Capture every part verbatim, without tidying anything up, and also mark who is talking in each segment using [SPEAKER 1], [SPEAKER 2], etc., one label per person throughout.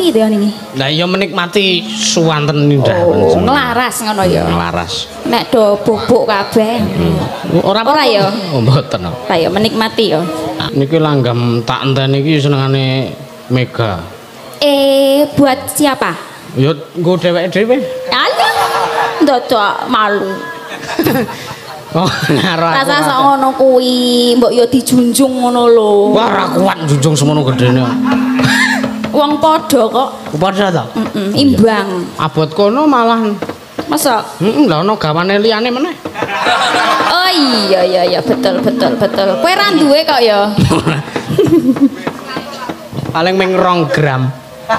[SPEAKER 1] kepriye to niki?
[SPEAKER 2] Lah iya menikmati suwanten nindah.
[SPEAKER 1] Oh, nglaras ngono ya.
[SPEAKER 2] Nglaras.
[SPEAKER 1] Nek do bubuk kabeh.
[SPEAKER 2] Hmm. Ora
[SPEAKER 1] ora ya?
[SPEAKER 2] Oh, mboten.
[SPEAKER 1] Lah ya menikmati ya.
[SPEAKER 2] Niki langgam tak enteni iki senengane Mega.
[SPEAKER 1] Eh, buat siapa?
[SPEAKER 2] Ya nggo dheweke dhewe.
[SPEAKER 1] Alah. Ndocok malu.
[SPEAKER 2] Oh, karo aku.
[SPEAKER 1] Rasa sak ngono kuwi, mbok ya dijunjung ngono lho.
[SPEAKER 2] Wah, ora kuat junjung semono gedene.
[SPEAKER 1] Wong padha kok.
[SPEAKER 2] Padha ta?
[SPEAKER 1] Heeh, imbang.
[SPEAKER 2] Abot kono malah
[SPEAKER 1] Masa?
[SPEAKER 2] heeh, lha ono gawane liyane meneh.
[SPEAKER 1] Oh iya iya iya betul betul betul. Kowe ra duwe kok ya.
[SPEAKER 2] Paling ming rong gram.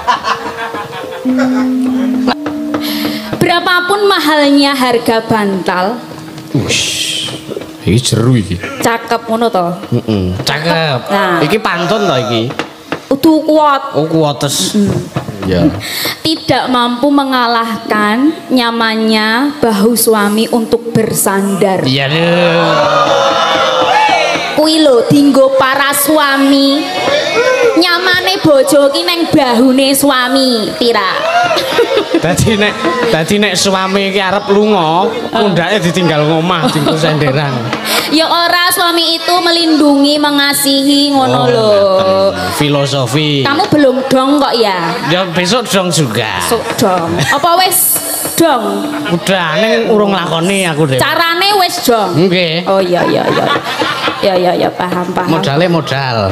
[SPEAKER 1] Berapapun mahalnya harga bantal.
[SPEAKER 2] Wush. Iki jeru iki.
[SPEAKER 1] Cakep ngono to.
[SPEAKER 2] Heeh, cakep.
[SPEAKER 1] Nah.
[SPEAKER 2] Iki pantun to iki.
[SPEAKER 1] Kudu kuat.
[SPEAKER 2] Oh, kuates. Ya.
[SPEAKER 1] Tidak mampu mengalahkan nyamannya bahu suami untuk bersandar.
[SPEAKER 2] Iya lho.
[SPEAKER 1] Kuwi lho dinggo para suami. Nyamane bojo ki neng bahune suami, Tira.
[SPEAKER 2] Dadi nek dadi nek suami iki arep lunga, pundake ditinggal ngomah dienggo senderan.
[SPEAKER 1] Ya ora, suami itu melindungi, mengasihi ngono
[SPEAKER 2] Oh,
[SPEAKER 1] lho.
[SPEAKER 2] filosofi.
[SPEAKER 1] Kamu belum dong kok ya?
[SPEAKER 2] Ya besok dong juga.
[SPEAKER 1] Besok dong. Apa wis dong?
[SPEAKER 2] Udah ning urung lakoni aku deh.
[SPEAKER 1] Carane wis dong.
[SPEAKER 2] Nggih.
[SPEAKER 1] Oh iya iya iya. Ya ya ya paham paham.
[SPEAKER 2] Modale modal.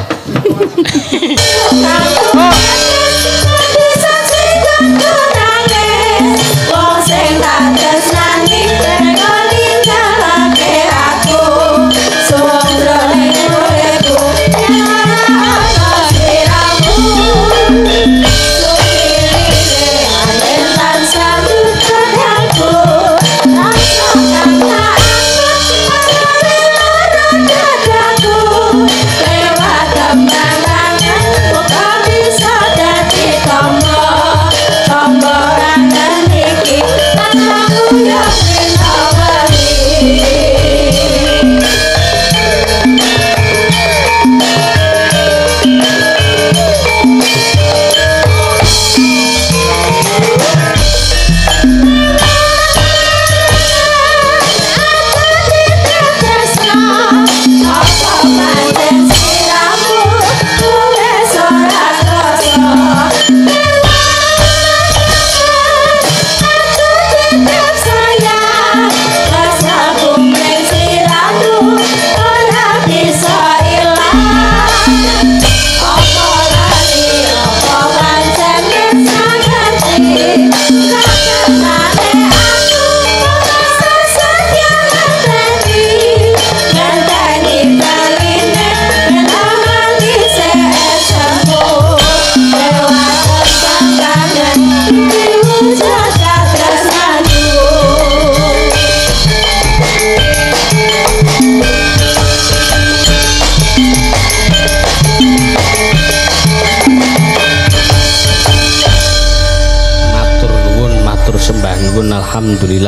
[SPEAKER 2] Alhamdulillah.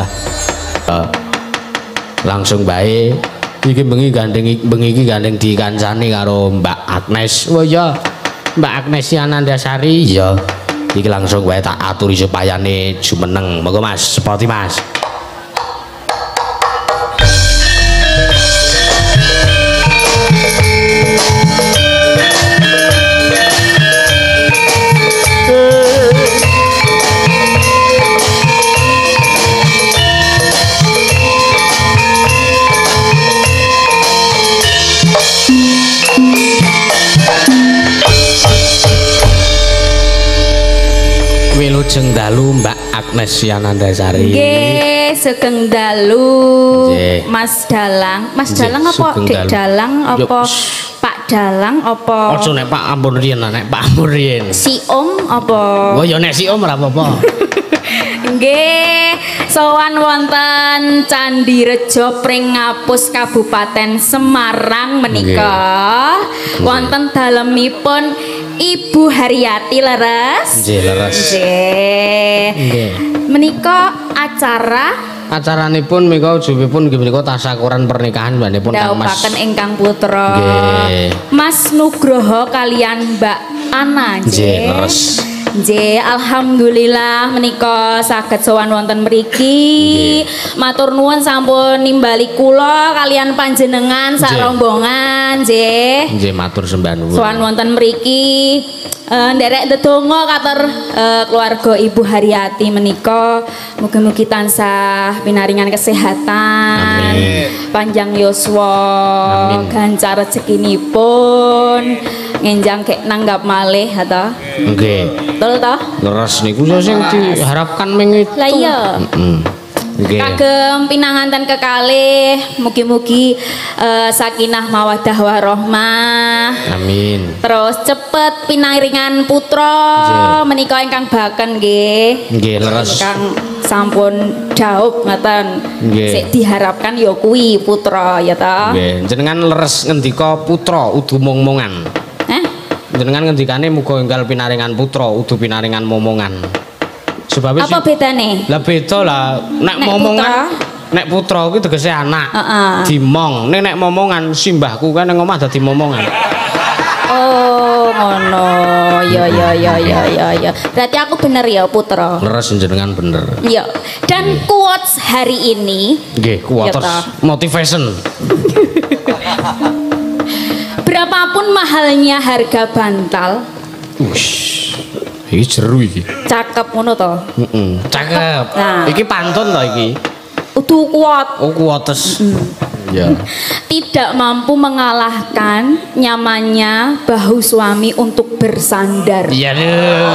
[SPEAKER 2] Uh, langsung bae iki bengi gandeng bengi iki gandeng dikancani karo Mbak Agnes. Oh iya, Mbak Agnes Anandasari. Iya. Iki langsung bae tak aturi supayane jumeneng. Monggo Mas, sepoti Mas. Wilujeng dalu Mbak Agnes Yanandasari.
[SPEAKER 1] Nggih, sugeng dalu Mas Dalang. Mas Dalang apa Dek Dalang apa Pak Dalang apa?
[SPEAKER 2] Ojo nek Pak ampun riyen nek Pak ampun riyen.
[SPEAKER 1] Si Om apa?
[SPEAKER 2] Oh ya nek si Om ora apa-apa.
[SPEAKER 1] Nggih, sowan wonten Candi Rejo Pringapus Kabupaten Semarang menika. Wonten dalemipun Ibu Haryati leres.
[SPEAKER 2] Nggih, leres.
[SPEAKER 1] Nggih. Menika acara
[SPEAKER 2] acaranipun menika ujubipun nggih menika tasyakuran pernikahan mbanipun Kang Mas.
[SPEAKER 1] Daupaken ingkang putra.
[SPEAKER 2] Nggih.
[SPEAKER 1] Mas Nugroho kalian Mbak Ana nggih.
[SPEAKER 2] Nggih, leres.
[SPEAKER 1] Nggih, alhamdulillah menika saged sowan wonten mriki. Matur nuwun sampun nimbali kula kalian panjenengan sak rombongan, nggih.
[SPEAKER 2] Nggih, matur sembah nuwun.
[SPEAKER 1] Sowan wonten mriki uh, nderek ndedonga katur uh, keluarga Ibu Haryati menika mugi-mugi tansah pinaringan kesehatan. Amin. Panjang yuswa, gancar rezekinipun. Ngenjang kek nanggap malih ta.
[SPEAKER 2] Nggih.
[SPEAKER 1] Betul ta?
[SPEAKER 2] Leres niku sing diharapkan mengit.
[SPEAKER 1] Lah iya.
[SPEAKER 2] Heeh. Nggih.
[SPEAKER 1] Kagem pinanganten kekalih mugi-mugi uh, sakinah mawaddah warahmah.
[SPEAKER 2] Amin.
[SPEAKER 1] Terus cepet pinaringan putra menika ingkang baken nggih.
[SPEAKER 2] Nggih, leres.
[SPEAKER 1] Ingkang sampun daup ngoten. Sik diharapkan ya kuwi putra ya ta.
[SPEAKER 2] Nggih, jenengan leres ngendika putra udu mong-mongan. Jenengan ngendikane muga enggal pinaringan putra udu pinaringan momongan. Sebab
[SPEAKER 1] apa bedane?
[SPEAKER 2] Lah beda lah, nek, nek momongan putra? Nek putra kuwi tegese anak.
[SPEAKER 1] Heeh.
[SPEAKER 2] Dimong, nek nek momongan simbahku kan ning omah dadi momongan.
[SPEAKER 1] Oh, ngono. Ya ya ya ya ya ya. Berarti aku bener ya putra.
[SPEAKER 2] Leres jenengan bener.
[SPEAKER 1] Iya. Dan quotes hari ini
[SPEAKER 2] nggih, quotes motivation.
[SPEAKER 1] Berapapun mahalnya harga bantal.
[SPEAKER 2] Wush. Iki jeru iki.
[SPEAKER 1] Cakep ngono to?
[SPEAKER 2] Heeh. Cakep. Nah. Iki pantun to iki.
[SPEAKER 1] Udu kuat.
[SPEAKER 2] Oh, kuates. Mm. Ya.
[SPEAKER 1] Tidak mampu mengalahkan nyamannya bahu suami untuk bersandar.
[SPEAKER 2] Iya lho.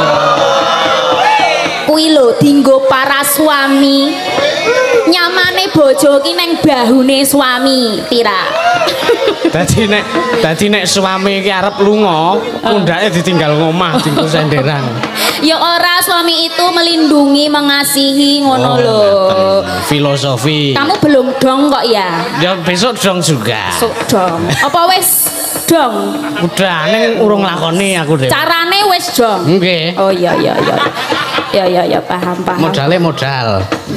[SPEAKER 1] Kuwi lho dinggo para suami. Nyamane bojo ki ning bahune suami, Tira.
[SPEAKER 2] Dadi nek dadi nek suami iki arep lunga, pundake ditinggal ngomah dinggo senderan.
[SPEAKER 1] Ya ora, suami itu melindungi, mengasihi ngono oh, lho.
[SPEAKER 2] Filosofi.
[SPEAKER 1] Kamu belum dong kok ya?
[SPEAKER 2] Ya besok dong juga.
[SPEAKER 1] Besok dong. Apa wis dong?
[SPEAKER 2] Udah ning urung lakoni aku deh.
[SPEAKER 1] Carane wis dong.
[SPEAKER 2] Nggih.
[SPEAKER 1] Oh iya iya iya. Ya ya ya paham paham.
[SPEAKER 2] Modale modal.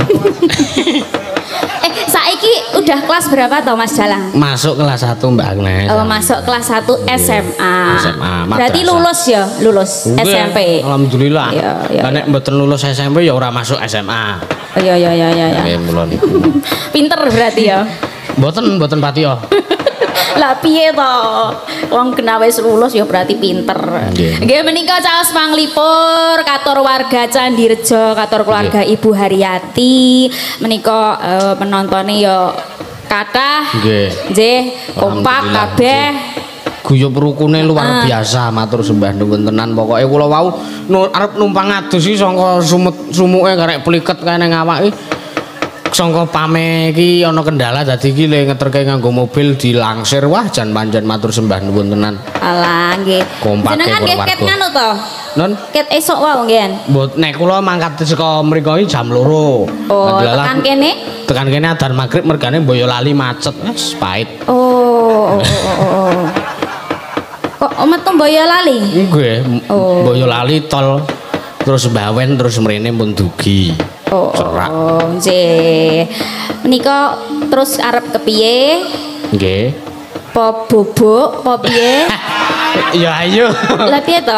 [SPEAKER 1] Eh saiki udah kelas berapa toh Mas Dalang?
[SPEAKER 2] Masuk kelas satu Mbak Agnes.
[SPEAKER 1] Oh, masuk kelas satu S M A.
[SPEAKER 2] S M A.
[SPEAKER 1] Berarti lulus ya, lulus
[SPEAKER 2] Uge,
[SPEAKER 1] S M P.
[SPEAKER 2] Alhamdulillah.
[SPEAKER 1] Iya, iya.
[SPEAKER 2] Lah nek mboten lulus S M P ya ora masuk S M A.
[SPEAKER 1] Oh iya iya iya iya.
[SPEAKER 2] Nggih, mulon.
[SPEAKER 1] Pinter berarti ya.
[SPEAKER 2] Mboten mboten pati ya.
[SPEAKER 1] Lah piye to? Wong kena wis lulus ya berarti pinter. Nggih menika caos panglipur katur warga Candirejo, katur keluarga Nggih. Ibu Haryati. Menika uh, penontone ya kathah. Nggih. Nggih, kompak kabeh.
[SPEAKER 2] Guyub rukune luar uh. biasa, matur sembah nuwun tenan. Pokoke kula wau nu, arep numpang adus iki saka sumut sumuke karek pliket kae ning awake. Sangka pame iki ana kendala dadi iki le ngeterke nganggo mobil dilangsir wah jan panjen matur sembah nuwun tenan.
[SPEAKER 1] Alah nggih. Jenengan nggih ket nganu to?
[SPEAKER 2] Nun
[SPEAKER 1] ket esuk wae nggih.
[SPEAKER 2] Mbot nek kula mangkat saka mriko iki jam loro.
[SPEAKER 1] Oh, tekan kene?
[SPEAKER 2] Tekan kene adzan magrib mergane Boyolali macet wis pahit.
[SPEAKER 1] Oh, oh, oh, oh. Kok metu Boyolali?
[SPEAKER 2] Nggih. Oh. Boyolali tol terus Bawen terus mrene pun dugi.
[SPEAKER 1] Oh, oh, nggih. Menika terus arep kepiye?
[SPEAKER 2] Nggih.
[SPEAKER 1] Po bubuk, po piye?
[SPEAKER 2] Ya ayo.
[SPEAKER 1] Lah piye to?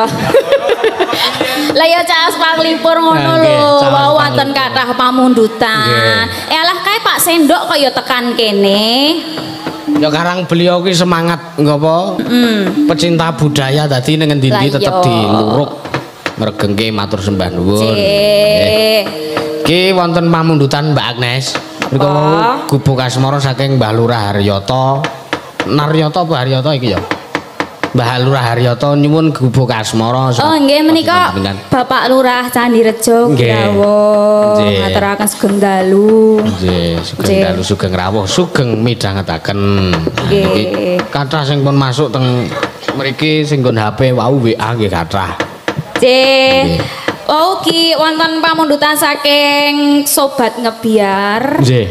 [SPEAKER 1] Lah ya caos panglipur ngono lho, wau wonten kathah pamundutan. Eh alah kae Pak Sendok kaya tekan kene.
[SPEAKER 2] Ya karang beliau ki semangat ngapa? Mm. Pecinta budaya dadi ning endi-endi tetep diluruk. Mregengke matur sembah nuwun. Nggih. Ki wonten pamundutan Mbak Agnes. Mriku oh. Gubuk asmara saking Mbah Lurah Haryoto. Naryoto apa Haryoto iki ya? Mbah Lurah Haryoto nyuwun gubuk asmara.
[SPEAKER 1] Oh nggih menika Bapak Lurah Candirejo Rawuh. Ngaturaken sugeng dalu.
[SPEAKER 2] Nggih, sugeng dalu sugeng rawuh, sugeng midhangetaken. Nggih. Kathah sing pun masuk teng mriki sing nggon H P wau W A nggih kathah.
[SPEAKER 1] Nggih. Oh ki wonten pamundutan saking sobat ngebiar.
[SPEAKER 2] Nggih.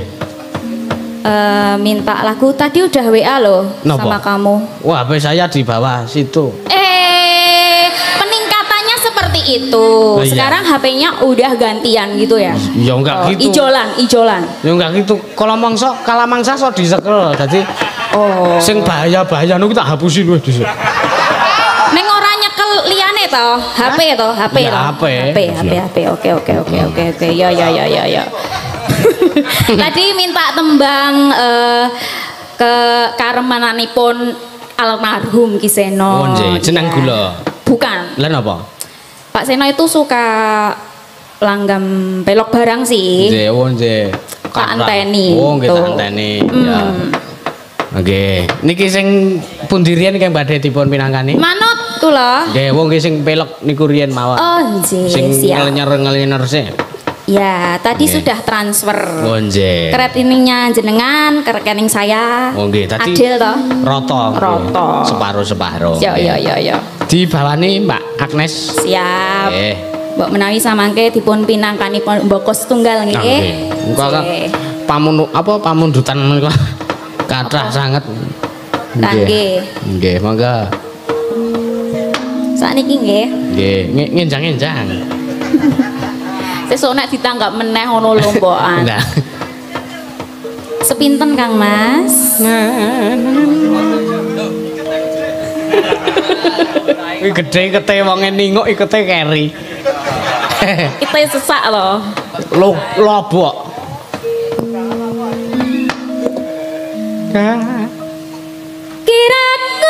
[SPEAKER 1] Uh, minta lagu tadi udah W A loh Nopo? Sama kamu.
[SPEAKER 2] Wah, H P saya di bawah situ.
[SPEAKER 1] Eh, peningkatannya seperti itu. Oh, iya. Sekarang H P-nya udah gantian gitu ya?
[SPEAKER 2] Ya enggak oh, gitu.
[SPEAKER 1] Ijolan, ijolan.
[SPEAKER 2] Ya enggak gitu. Kalau mangsa, kala mangsa so disekel. Jadi oh. Sing bahaya-bahaya niku tak hapusin wis dhisik.
[SPEAKER 1] Ning ora nyekel liyane to? to, H P to, H P
[SPEAKER 2] Ya,
[SPEAKER 1] to.
[SPEAKER 2] H P.
[SPEAKER 1] H P, H P, H P. Oke, oke, oke, oke, oke. Ya, ya, ya, ya, ya. Tadi minta tembang eh, ke karemananipun almarhum Ki Seno.
[SPEAKER 2] Oh, nggih, jeneng
[SPEAKER 1] Ya.
[SPEAKER 2] gula.
[SPEAKER 1] Bukan.
[SPEAKER 2] Lah napa?
[SPEAKER 1] Pak Seno itu suka langgam belok barang sih.
[SPEAKER 2] Nggih, oh nggih.
[SPEAKER 1] Tak anteni.
[SPEAKER 2] Oh, nggih tak
[SPEAKER 1] Tuh.
[SPEAKER 2] anteni. Ya. Nggih. Niki sing pundi riyen kang badhe dipun pinangkani?
[SPEAKER 1] Manut kula.
[SPEAKER 2] Nggih, wong nggih sing pelek niku riyen mawon.
[SPEAKER 1] Oh, nggih,
[SPEAKER 2] Sing
[SPEAKER 1] siap.
[SPEAKER 2] ngelenyer-ngelenyer sih.
[SPEAKER 1] Ya, tadi
[SPEAKER 2] Nggih.
[SPEAKER 1] sudah transfer.
[SPEAKER 2] Oh, nggih.
[SPEAKER 1] Rekeningnya jenengan ke rekening saya.
[SPEAKER 2] Oh, nggih, tadi
[SPEAKER 1] Adil toh?
[SPEAKER 2] Roto.
[SPEAKER 1] Roto.
[SPEAKER 2] Separuh-separuh.
[SPEAKER 1] Ya, ya, ya, ya.
[SPEAKER 2] Dibawani Mbak Agnes.
[SPEAKER 1] Siap.
[SPEAKER 2] Nggih.
[SPEAKER 1] Mbok menawi samangke dipun pinangkanipun mboko setunggal
[SPEAKER 2] Nah,
[SPEAKER 1] nggih.
[SPEAKER 2] nggih. Muga kan
[SPEAKER 1] Nggih.
[SPEAKER 2] pamun apa pamundutan menika kathah sanget.
[SPEAKER 1] Nggih.
[SPEAKER 2] Nggih, mangga.
[SPEAKER 1] Sakniki nggih.
[SPEAKER 2] Nggih, nge- ngenjang-ngenjang.
[SPEAKER 1] Sesuk nek ditanggap meneh ngono lombokan.
[SPEAKER 2] Nah.
[SPEAKER 1] Sepinten Kang Mas?
[SPEAKER 2] Iki gedhe kete wonge ninguk ikete keri.
[SPEAKER 1] Kita sesak loh.
[SPEAKER 2] Lo lobok.
[SPEAKER 1] Kiraku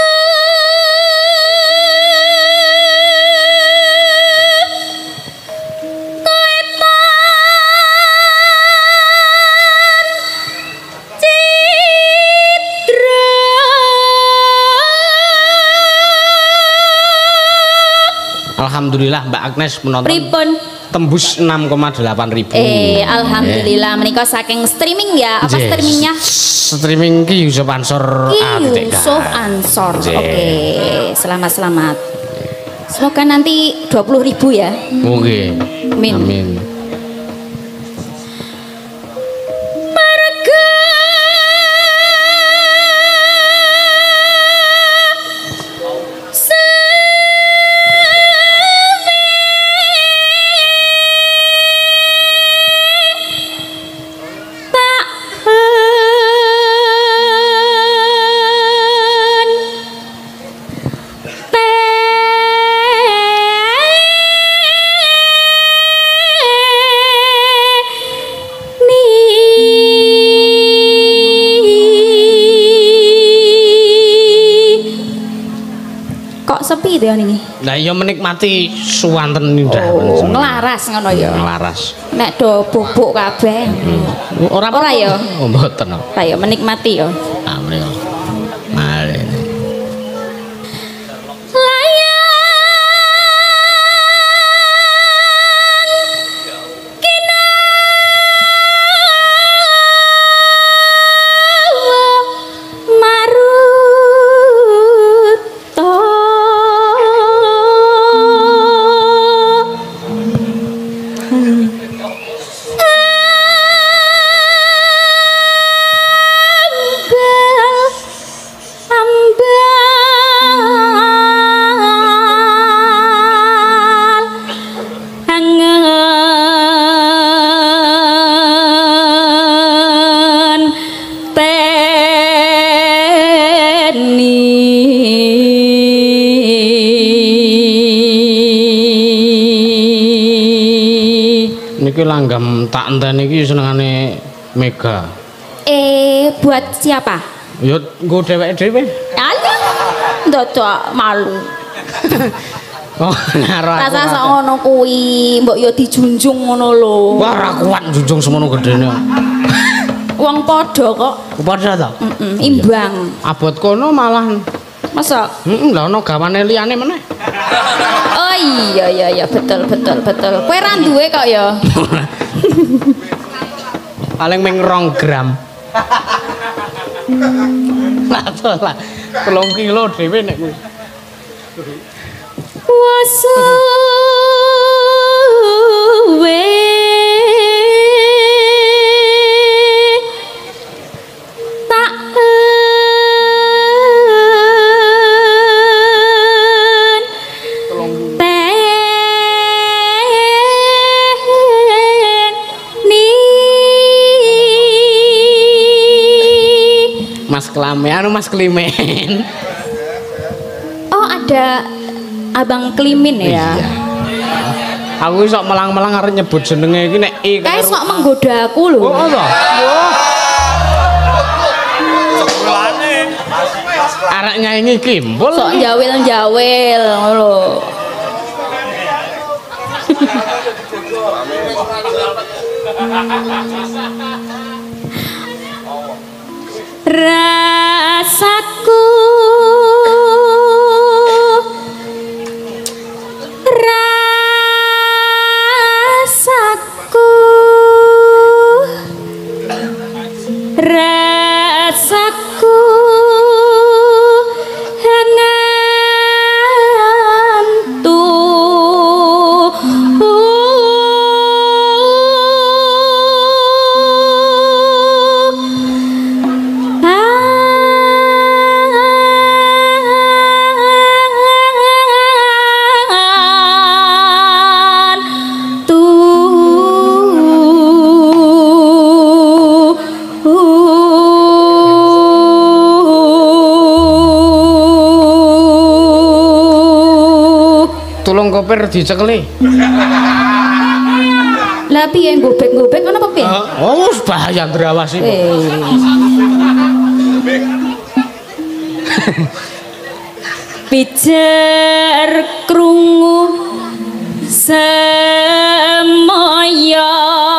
[SPEAKER 1] kowe tan citra.
[SPEAKER 2] Alhamdulillah Mbak Agnes menonton
[SPEAKER 1] Pripun?
[SPEAKER 2] tembus enam koma delapan ribu.
[SPEAKER 1] Eh, alhamdulillah menika saking streaming ya. Apa
[SPEAKER 2] Yes.
[SPEAKER 1] streamingnya?
[SPEAKER 2] Streaming ki Yusuf Ansor A T K.
[SPEAKER 1] Yusuf Ansor.
[SPEAKER 2] Yes.
[SPEAKER 1] Oke, selamat selamat. Semoga nanti dua puluh ribu ya.
[SPEAKER 2] Oke.
[SPEAKER 1] Amin.
[SPEAKER 2] Amin.
[SPEAKER 1] Marga kok sepi deh niki.
[SPEAKER 2] Lah ya menikmati suwanten indah.
[SPEAKER 1] Oh, ngelaras ngono ya.
[SPEAKER 2] Ngelaras.
[SPEAKER 1] Nek do bubuk kabeh.
[SPEAKER 2] Ora
[SPEAKER 1] Ora ya?
[SPEAKER 2] Oh, mboten.
[SPEAKER 1] Lah ya menikmati ya.
[SPEAKER 2] Ah, mriko. Mari. Niki langgam tak enteni iki senengane Mega.
[SPEAKER 1] Eh, buat siapa?
[SPEAKER 2] Ya nggo dheweke dhewe.
[SPEAKER 1] Alah, ndodok malu.
[SPEAKER 2] Oh, ngaro aku.
[SPEAKER 1] Rasa sak ngono kuwi, mbok yo dijunjung ngono lho.
[SPEAKER 2] Wah, ora kuat njunjung semono gedene.
[SPEAKER 1] Wong padha kok.
[SPEAKER 2] Padha ta?
[SPEAKER 1] Heeh, imbang.
[SPEAKER 2] Abot kono malah
[SPEAKER 1] Masa?
[SPEAKER 2] heeh, lha ono gawane liyane meneh.
[SPEAKER 1] Oh iya iya iya betul betul betul. Kowe ra duwe kok ya.
[SPEAKER 2] Paling ming rong gram. Lah to lah. telung kilo dhewe nek kuwi.
[SPEAKER 1] Wasuwe tak
[SPEAKER 2] Mas Klame, anu Mas Klimen.
[SPEAKER 1] oh ada Abang Klimin ya.
[SPEAKER 2] Iya. Aku sok melang-melang arep nyebut jenenge iki nek I
[SPEAKER 1] kae sok menggoda aku lho.
[SPEAKER 2] Oh to. Arek nyanyi kimbul.
[SPEAKER 1] Sok jawil-jawil ngono. Rasaku Rasaku Rasaku
[SPEAKER 2] tulung kopir dicekeli.
[SPEAKER 1] Lah piye gobek-gobek ngono apa piye?
[SPEAKER 2] Oh, wis bahaya ndrawasi.
[SPEAKER 1] Eh. Pijer krungu semoyo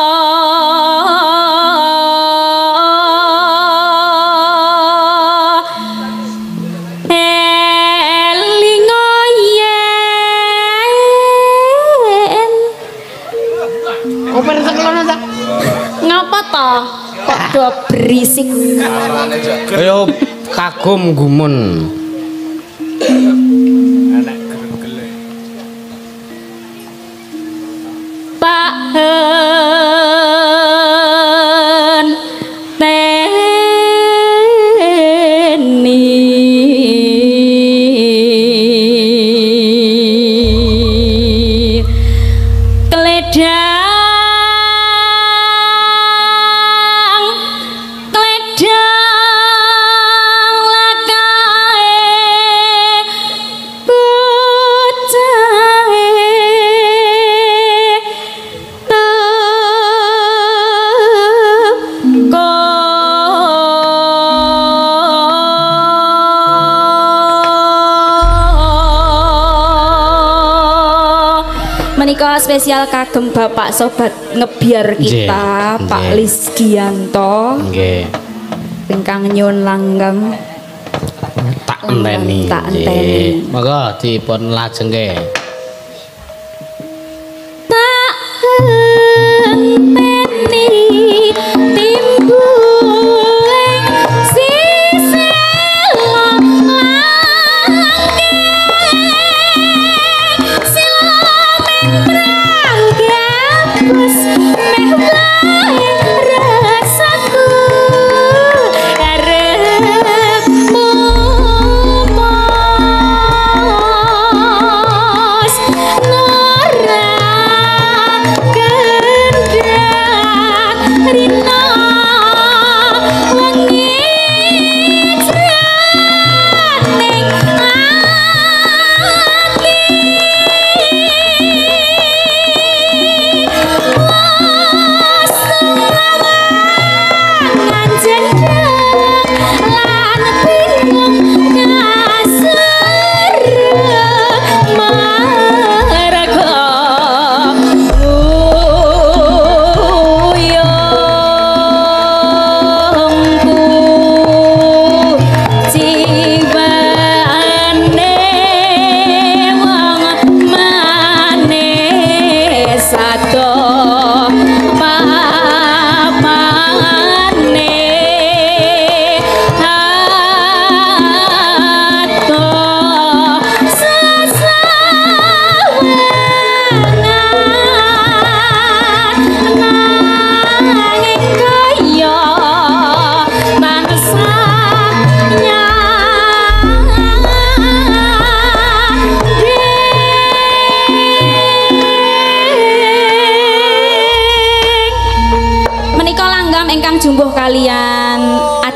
[SPEAKER 1] padha berisik.
[SPEAKER 2] Kaya kagum gumun.
[SPEAKER 1] Pak hen teni kledah menika spesial kagem Bapak Sobat Ngebiar kita, Nggih, Pak Nggih. Lisgianto.
[SPEAKER 2] Nggih.
[SPEAKER 1] Ingkang nyuwun langgeng.
[SPEAKER 2] Tak enteni.
[SPEAKER 1] Tak enteni.
[SPEAKER 2] Monggo dipun lajengke.
[SPEAKER 1] Tak enteni timbuling sisih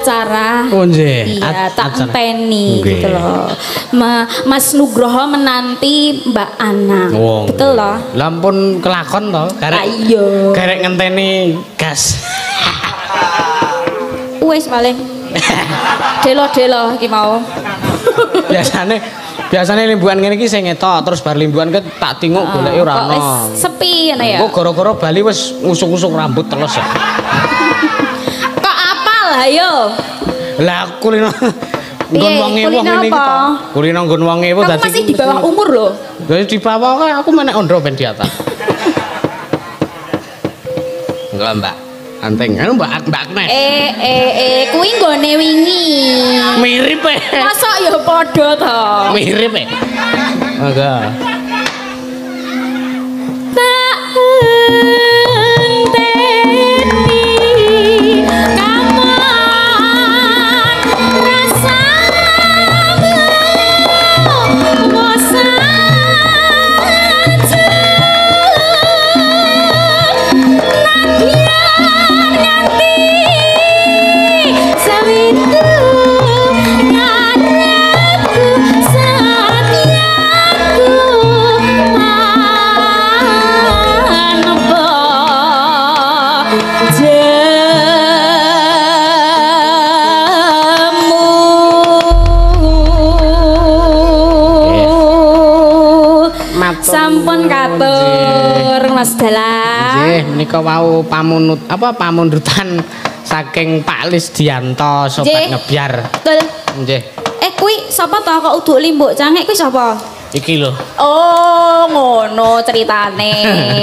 [SPEAKER 1] acara.
[SPEAKER 2] Oh nggih.
[SPEAKER 1] Iya,
[SPEAKER 2] At-
[SPEAKER 1] tak
[SPEAKER 2] acara.
[SPEAKER 1] enteni
[SPEAKER 2] Nggih.
[SPEAKER 1] gitu loh. Ma- Mas Nugroho menanti Mbak Anang.
[SPEAKER 2] Oh,
[SPEAKER 1] Betul loh.
[SPEAKER 2] Lampun kelakon to, karek.
[SPEAKER 1] Ayo.
[SPEAKER 2] Karek ngenteni gas.
[SPEAKER 1] Wes paling. Delo-delo iki mau.
[SPEAKER 2] biasane biasane limbuan ngene iki sing ngetok terus bar limbuan ke tak tinguk goleki ora
[SPEAKER 1] Kok
[SPEAKER 2] ono.
[SPEAKER 1] wis sepi ngono ya.
[SPEAKER 2] Kok gara-gara Bali wis ngusung-usung rambut terus ya.
[SPEAKER 1] Kok apal ayo.
[SPEAKER 2] Lah kulino nggon
[SPEAKER 1] Piye,
[SPEAKER 2] wong ewu
[SPEAKER 1] kulino
[SPEAKER 2] ngene iki
[SPEAKER 1] apa?
[SPEAKER 2] to. Kulino nggon wong ewu
[SPEAKER 1] Kamu
[SPEAKER 2] dadi
[SPEAKER 1] masih di bawah umur loh.
[SPEAKER 2] Jadi di bawah kok aku menek ondo ben di atas. Enggak, Mbak. Anteng. Anu Mbak Mbak Agnes.
[SPEAKER 1] Eh eh eh kuwi nggone wingi.
[SPEAKER 2] Mirip e.
[SPEAKER 1] Masa ya padha to.
[SPEAKER 2] Mirip e. Enggak.
[SPEAKER 1] Tak enteni kaman rasamu bosan sampun katur Mas Dalang.
[SPEAKER 2] Nggih, menika wau pamunut apa pamundutan saking Pak Lisdianto sobat
[SPEAKER 1] Nggih.
[SPEAKER 2] ngebyar.
[SPEAKER 1] Betul.
[SPEAKER 2] Nggih.
[SPEAKER 1] Eh kuwi sapa to kok uduk limbuk cangek kuwi sapa?
[SPEAKER 2] Iki lho.
[SPEAKER 1] Oh, ngono ceritane.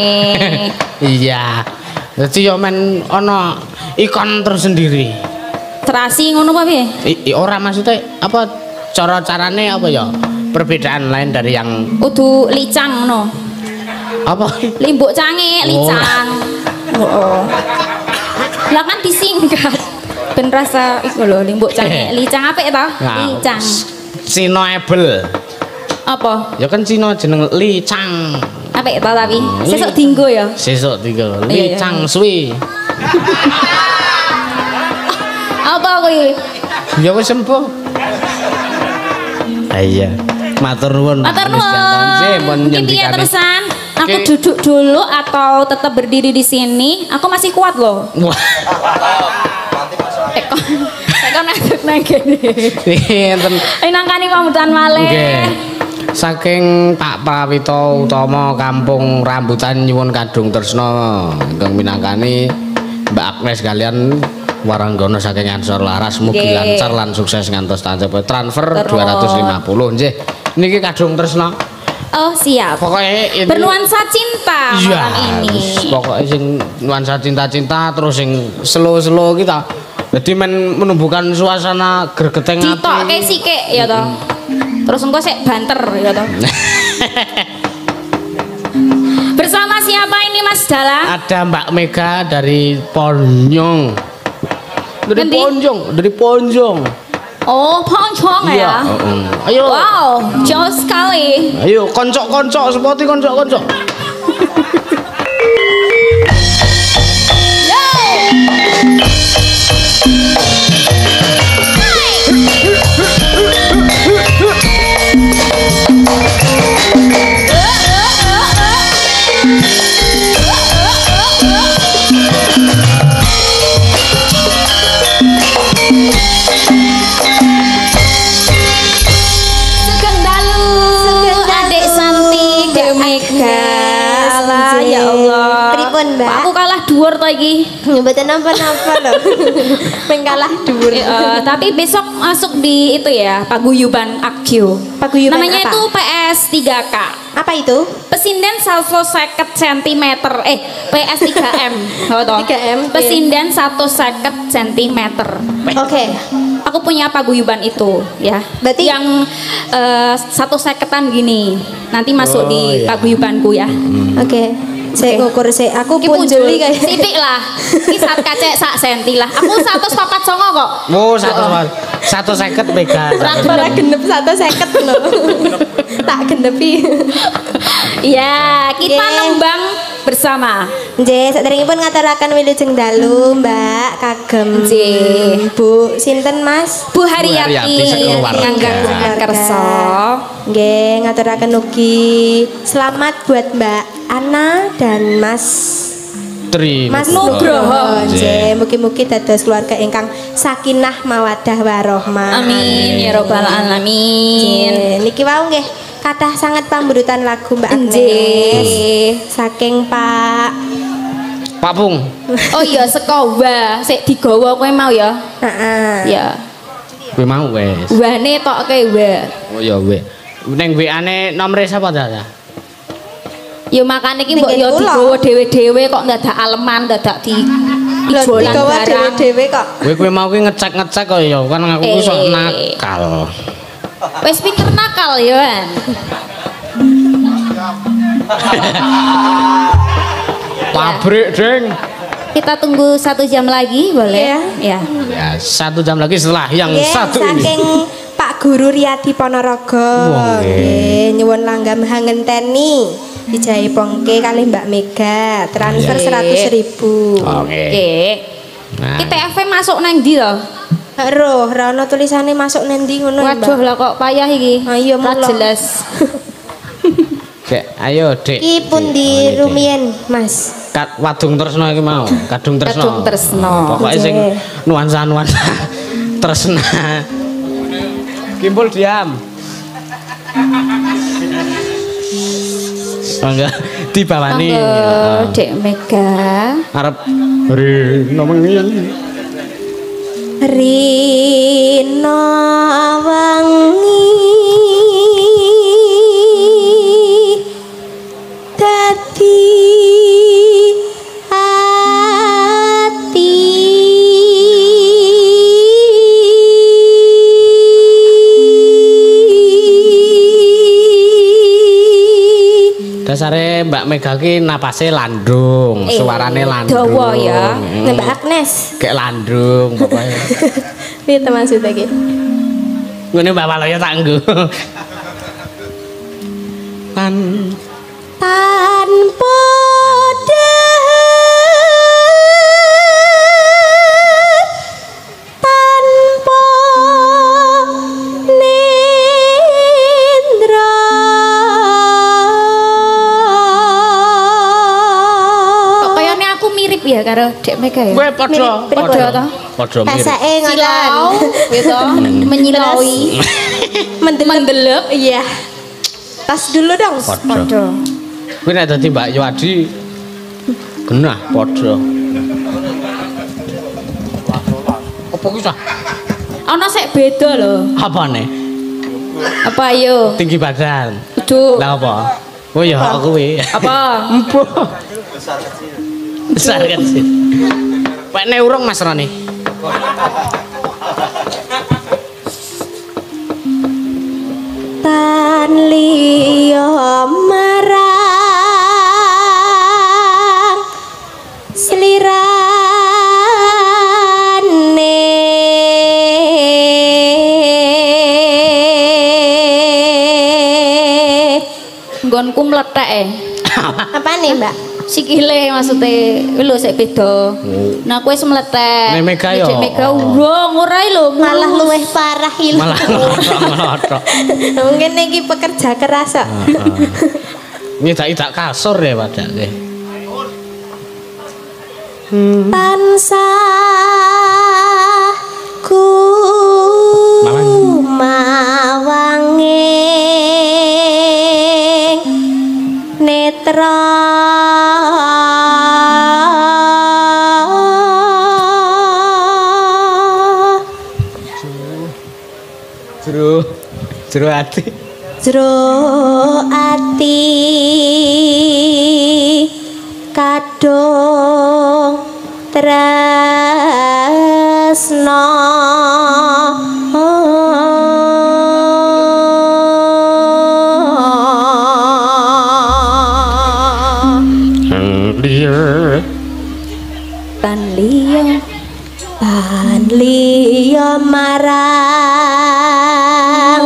[SPEAKER 2] Iya. Dadi yo men ana ikon tersendiri.
[SPEAKER 1] Terasi ngono apa piye?
[SPEAKER 2] I, i- ora maksudnya apa cara-carane apa ya? Perbedaan lain dari yang
[SPEAKER 1] Udu licang ngono.
[SPEAKER 2] apa?
[SPEAKER 1] Limbuk cangek,
[SPEAKER 2] Oh.
[SPEAKER 1] licang. Oh. Lah kan disingkat. Ben rasa iku lho limbuk cangek, licang apik to? Licang.
[SPEAKER 2] Sinoebel.
[SPEAKER 1] Apa?
[SPEAKER 2] Ya kan Cina jeneng licang.
[SPEAKER 1] Apik to tapi
[SPEAKER 2] Hmm,
[SPEAKER 1] sesuk
[SPEAKER 2] li-
[SPEAKER 1] dinggo ya.
[SPEAKER 2] Sesuk tiga
[SPEAKER 1] Iya, iya.
[SPEAKER 2] licang suwi.
[SPEAKER 1] Apa kuwi?
[SPEAKER 2] Ya wis sembuh. Ah, iya. Matur nuwun.
[SPEAKER 1] Matur
[SPEAKER 2] Mas Jantan.
[SPEAKER 1] nuwun.
[SPEAKER 2] Sih, pun
[SPEAKER 1] Iki piye
[SPEAKER 2] nyendikane.
[SPEAKER 1] terusan? Aku
[SPEAKER 2] Oke.
[SPEAKER 1] duduk dulu atau tetap berdiri di sini? Aku masih kuat loh.
[SPEAKER 2] Wah.
[SPEAKER 1] Eh kok saya kan ngaduk nang kene.
[SPEAKER 2] Enten.
[SPEAKER 1] Ayo nangkani pamutan malih.
[SPEAKER 2] Nggih. Saking Pak Prawito utama Kampung Rambutan nyuwun kadung tresna ingkang minangkani Mbak Agnes kalian Waranggono saking Ansor Laras mugi
[SPEAKER 1] Nggih.
[SPEAKER 2] lancar lan sukses ngantos tancap transfer
[SPEAKER 1] Terus.
[SPEAKER 2] dua ratus lima puluh nggih. Niki kadung tresna.
[SPEAKER 1] Oh siap.
[SPEAKER 2] Pokoknya ini
[SPEAKER 1] Bernuansa cinta
[SPEAKER 2] iya,
[SPEAKER 1] malam ini.
[SPEAKER 2] pokoknya sing nuansa cinta-cinta terus sing slow-slow kita. Jadi men menumbuhkan suasana gregeteng ati.
[SPEAKER 1] Ditokke sithik ya toh. Terus engko sik banter ya toh. Bersama siapa ini Mas Dalang?
[SPEAKER 2] Ada Mbak Mega dari Ponjong. Dari
[SPEAKER 1] Ngendi?
[SPEAKER 2] Ponjong, dari Ponjong.
[SPEAKER 1] Oh, Pongchong ya.
[SPEAKER 2] Heeh. Ayo.
[SPEAKER 1] Wow, jauh sekali.
[SPEAKER 2] Ayo koncok-koncok seperti koncok-koncok.
[SPEAKER 1] Sugeng dalu, adik cantik, Dek Mega. Alah, ya Allah.
[SPEAKER 3] Pripun, Mbak?
[SPEAKER 1] Aku kalah dhuwur to iki.
[SPEAKER 3] Mboten napa-napa lho. Ping kalah dhuwur.
[SPEAKER 1] Eh, eh, tapi besok masuk di itu ya, Paguyuban Akyu.
[SPEAKER 3] Paguyuban
[SPEAKER 1] Namanya
[SPEAKER 3] apa?
[SPEAKER 1] itu P S tiga K.
[SPEAKER 3] Apa itu?
[SPEAKER 1] Pesinden seratus seket sentimeter. Eh, P S tiga M. Oh, toh.
[SPEAKER 3] tiga M, iya.
[SPEAKER 1] Pesinden seratus seket sentimeter.
[SPEAKER 3] Oke.
[SPEAKER 1] Aku punya paguyuban itu ya.
[SPEAKER 3] Berarti-
[SPEAKER 1] yang eh, satu seketan gini. Nanti masuk
[SPEAKER 2] Oh,
[SPEAKER 1] di
[SPEAKER 2] iya.
[SPEAKER 1] paguyubanku ya.
[SPEAKER 3] Oke. Saya
[SPEAKER 1] Oke.
[SPEAKER 3] ngukur sih. Aku
[SPEAKER 1] Iki
[SPEAKER 3] pun
[SPEAKER 1] punjul
[SPEAKER 3] jeli kayak.
[SPEAKER 1] sithik lah. Iki sak kacek sak senti lah. Aku seratus papat songo kok.
[SPEAKER 2] Oh, satu satu seket Mega.
[SPEAKER 1] Ora
[SPEAKER 3] Ora genep satu seket lho. Tak genepi.
[SPEAKER 1] Ya, kita
[SPEAKER 3] Oke.
[SPEAKER 1] nembang bersama.
[SPEAKER 3] Nggih, saderengipun ngaturaken wilujeng dalu, Mbak, kagem
[SPEAKER 1] Nggih.
[SPEAKER 3] Bu sinten Mas?
[SPEAKER 1] Bu Haryati
[SPEAKER 2] Haryati sekeluarga.
[SPEAKER 1] Kanggang Kerso.
[SPEAKER 3] Nggih, ngaturaken ugi selamat buat Mbak Ana dan Mas
[SPEAKER 2] Tri
[SPEAKER 3] Mas
[SPEAKER 1] Nugroho.
[SPEAKER 3] Nggih, mugi-mugi dados keluarga ingkang sakinah mawaddah warahmah.
[SPEAKER 1] Amin ya robbal alamin.
[SPEAKER 3] Nggih, niki wau nggih kathah sanget pamburutan lagu Mbak Agnes.
[SPEAKER 1] Nggih.
[SPEAKER 3] Saking Pak
[SPEAKER 2] Pak Pung.
[SPEAKER 1] Oh iya seko wa sik digawa kowe mau ya.
[SPEAKER 3] Heeh.
[SPEAKER 1] Ya.
[SPEAKER 2] Kowe mau wes.
[SPEAKER 1] Wane tokke wa.
[SPEAKER 2] Oh ya we. Ning W A-ne nomere sapa ta?
[SPEAKER 1] Ya makane iki mbok
[SPEAKER 3] Ning
[SPEAKER 1] ya
[SPEAKER 3] kula.
[SPEAKER 1] digawa dhewe-dhewe kok dadak aleman dadak di
[SPEAKER 3] Lho
[SPEAKER 1] ijolan
[SPEAKER 3] digawa
[SPEAKER 1] barang.
[SPEAKER 3] dhewe-dhewe kok.
[SPEAKER 2] Kowe kowe mau ki ngecek-ngecek kok ya kan aku ki sok
[SPEAKER 1] Eh.
[SPEAKER 2] nakal.
[SPEAKER 1] Wes pinter nakal ya kan.
[SPEAKER 2] Pabrik, Deng.
[SPEAKER 1] Kita tunggu satu jam lagi boleh? Ya.
[SPEAKER 2] Ya, satu jam lagi setelah yang
[SPEAKER 3] Nggih,
[SPEAKER 2] satu
[SPEAKER 3] saking
[SPEAKER 2] ini.
[SPEAKER 3] Pak Guru Riyadi Ponorogo.
[SPEAKER 2] Wah, nggih.
[SPEAKER 3] Nggih, nyuwun langgam hangenteni dijaipongke kali Mbak Mega transfer
[SPEAKER 1] Nggih.
[SPEAKER 3] seratus ribu.
[SPEAKER 2] Oke.
[SPEAKER 1] Oke.
[SPEAKER 2] Nah,
[SPEAKER 1] Kita F M masuk nang ndi to?
[SPEAKER 3] Roh, ra ono tulisane masuk nendi ngono ya,
[SPEAKER 1] Waduh
[SPEAKER 3] Mbak.
[SPEAKER 1] lah kok payah iki.
[SPEAKER 3] Ah, iya,
[SPEAKER 1] Ra
[SPEAKER 3] mulo.
[SPEAKER 1] jelas.
[SPEAKER 2] Dek, ayo, Dek.
[SPEAKER 3] Iki pundi rumiyin, Mas?
[SPEAKER 2] Kat wadung tresno iki mau, kadung tresno.
[SPEAKER 1] Kadung tresno.
[SPEAKER 2] Pokoke sing
[SPEAKER 3] Nggih.
[SPEAKER 2] nuansa-nuansa tresna. Kimpul diam. Mangga dibawani.
[SPEAKER 1] Monggo Dek Mega.
[SPEAKER 2] Arep rino mengi.
[SPEAKER 3] Rino wangi dadi ati
[SPEAKER 2] Dasare Mbak Mega ki napase landung,
[SPEAKER 1] Eh,
[SPEAKER 2] suarane landung.
[SPEAKER 1] dawa ya.
[SPEAKER 2] Mm.
[SPEAKER 3] Nah, Mbak Agnes.
[SPEAKER 2] Kayak landung pokoknya.
[SPEAKER 3] Piye ta maksudnya iki?
[SPEAKER 2] Ngene Mbak Waloyo tak nggo. Tan
[SPEAKER 3] Tanpa tanpa nendra
[SPEAKER 1] Kok kayaknya aku mirip ya karo Dek Mega ya.
[SPEAKER 2] kowe padha
[SPEAKER 1] Mirip to.
[SPEAKER 2] padha mirip.
[SPEAKER 3] pesake
[SPEAKER 1] Silau
[SPEAKER 3] ngoten
[SPEAKER 1] gitu, menyilaui.
[SPEAKER 3] mendelep iya tas dulu dong
[SPEAKER 2] Padha.
[SPEAKER 1] Padha.
[SPEAKER 2] Kuwi nek dadi Mbak Yuadi genah padha. Apa ki sah?
[SPEAKER 1] Ana sik beda lho.
[SPEAKER 2] Apane?
[SPEAKER 1] Apa ayo?
[SPEAKER 2] Tinggi badan.
[SPEAKER 1] Kudu
[SPEAKER 2] Lah apa? Oh ya kuwi.
[SPEAKER 1] apa?
[SPEAKER 2] Empuh. Besar kecil. Pak ne urung Mas Roni.
[SPEAKER 3] tan liya marang slirane
[SPEAKER 1] Nggonku mlethek e.
[SPEAKER 3] apa nih Mbak?
[SPEAKER 1] Sikile maksude lho sik beda. Nah kowe wis mlethek.
[SPEAKER 2] Nek Mega yo.
[SPEAKER 1] Dek Mega urung ora lho
[SPEAKER 3] Malah luweh parah ilmu.
[SPEAKER 2] Malah ngothok-ngothok.
[SPEAKER 3] Mungkin iki pekerja keras kok.
[SPEAKER 2] Nyedak-idak kasur ya padake.
[SPEAKER 3] Tansah ku
[SPEAKER 2] Mawang.
[SPEAKER 3] mawanging netra
[SPEAKER 2] Jero jero ati.
[SPEAKER 3] jero ati kadung tresno
[SPEAKER 2] Liya.
[SPEAKER 1] tan liya.
[SPEAKER 3] tan liya marang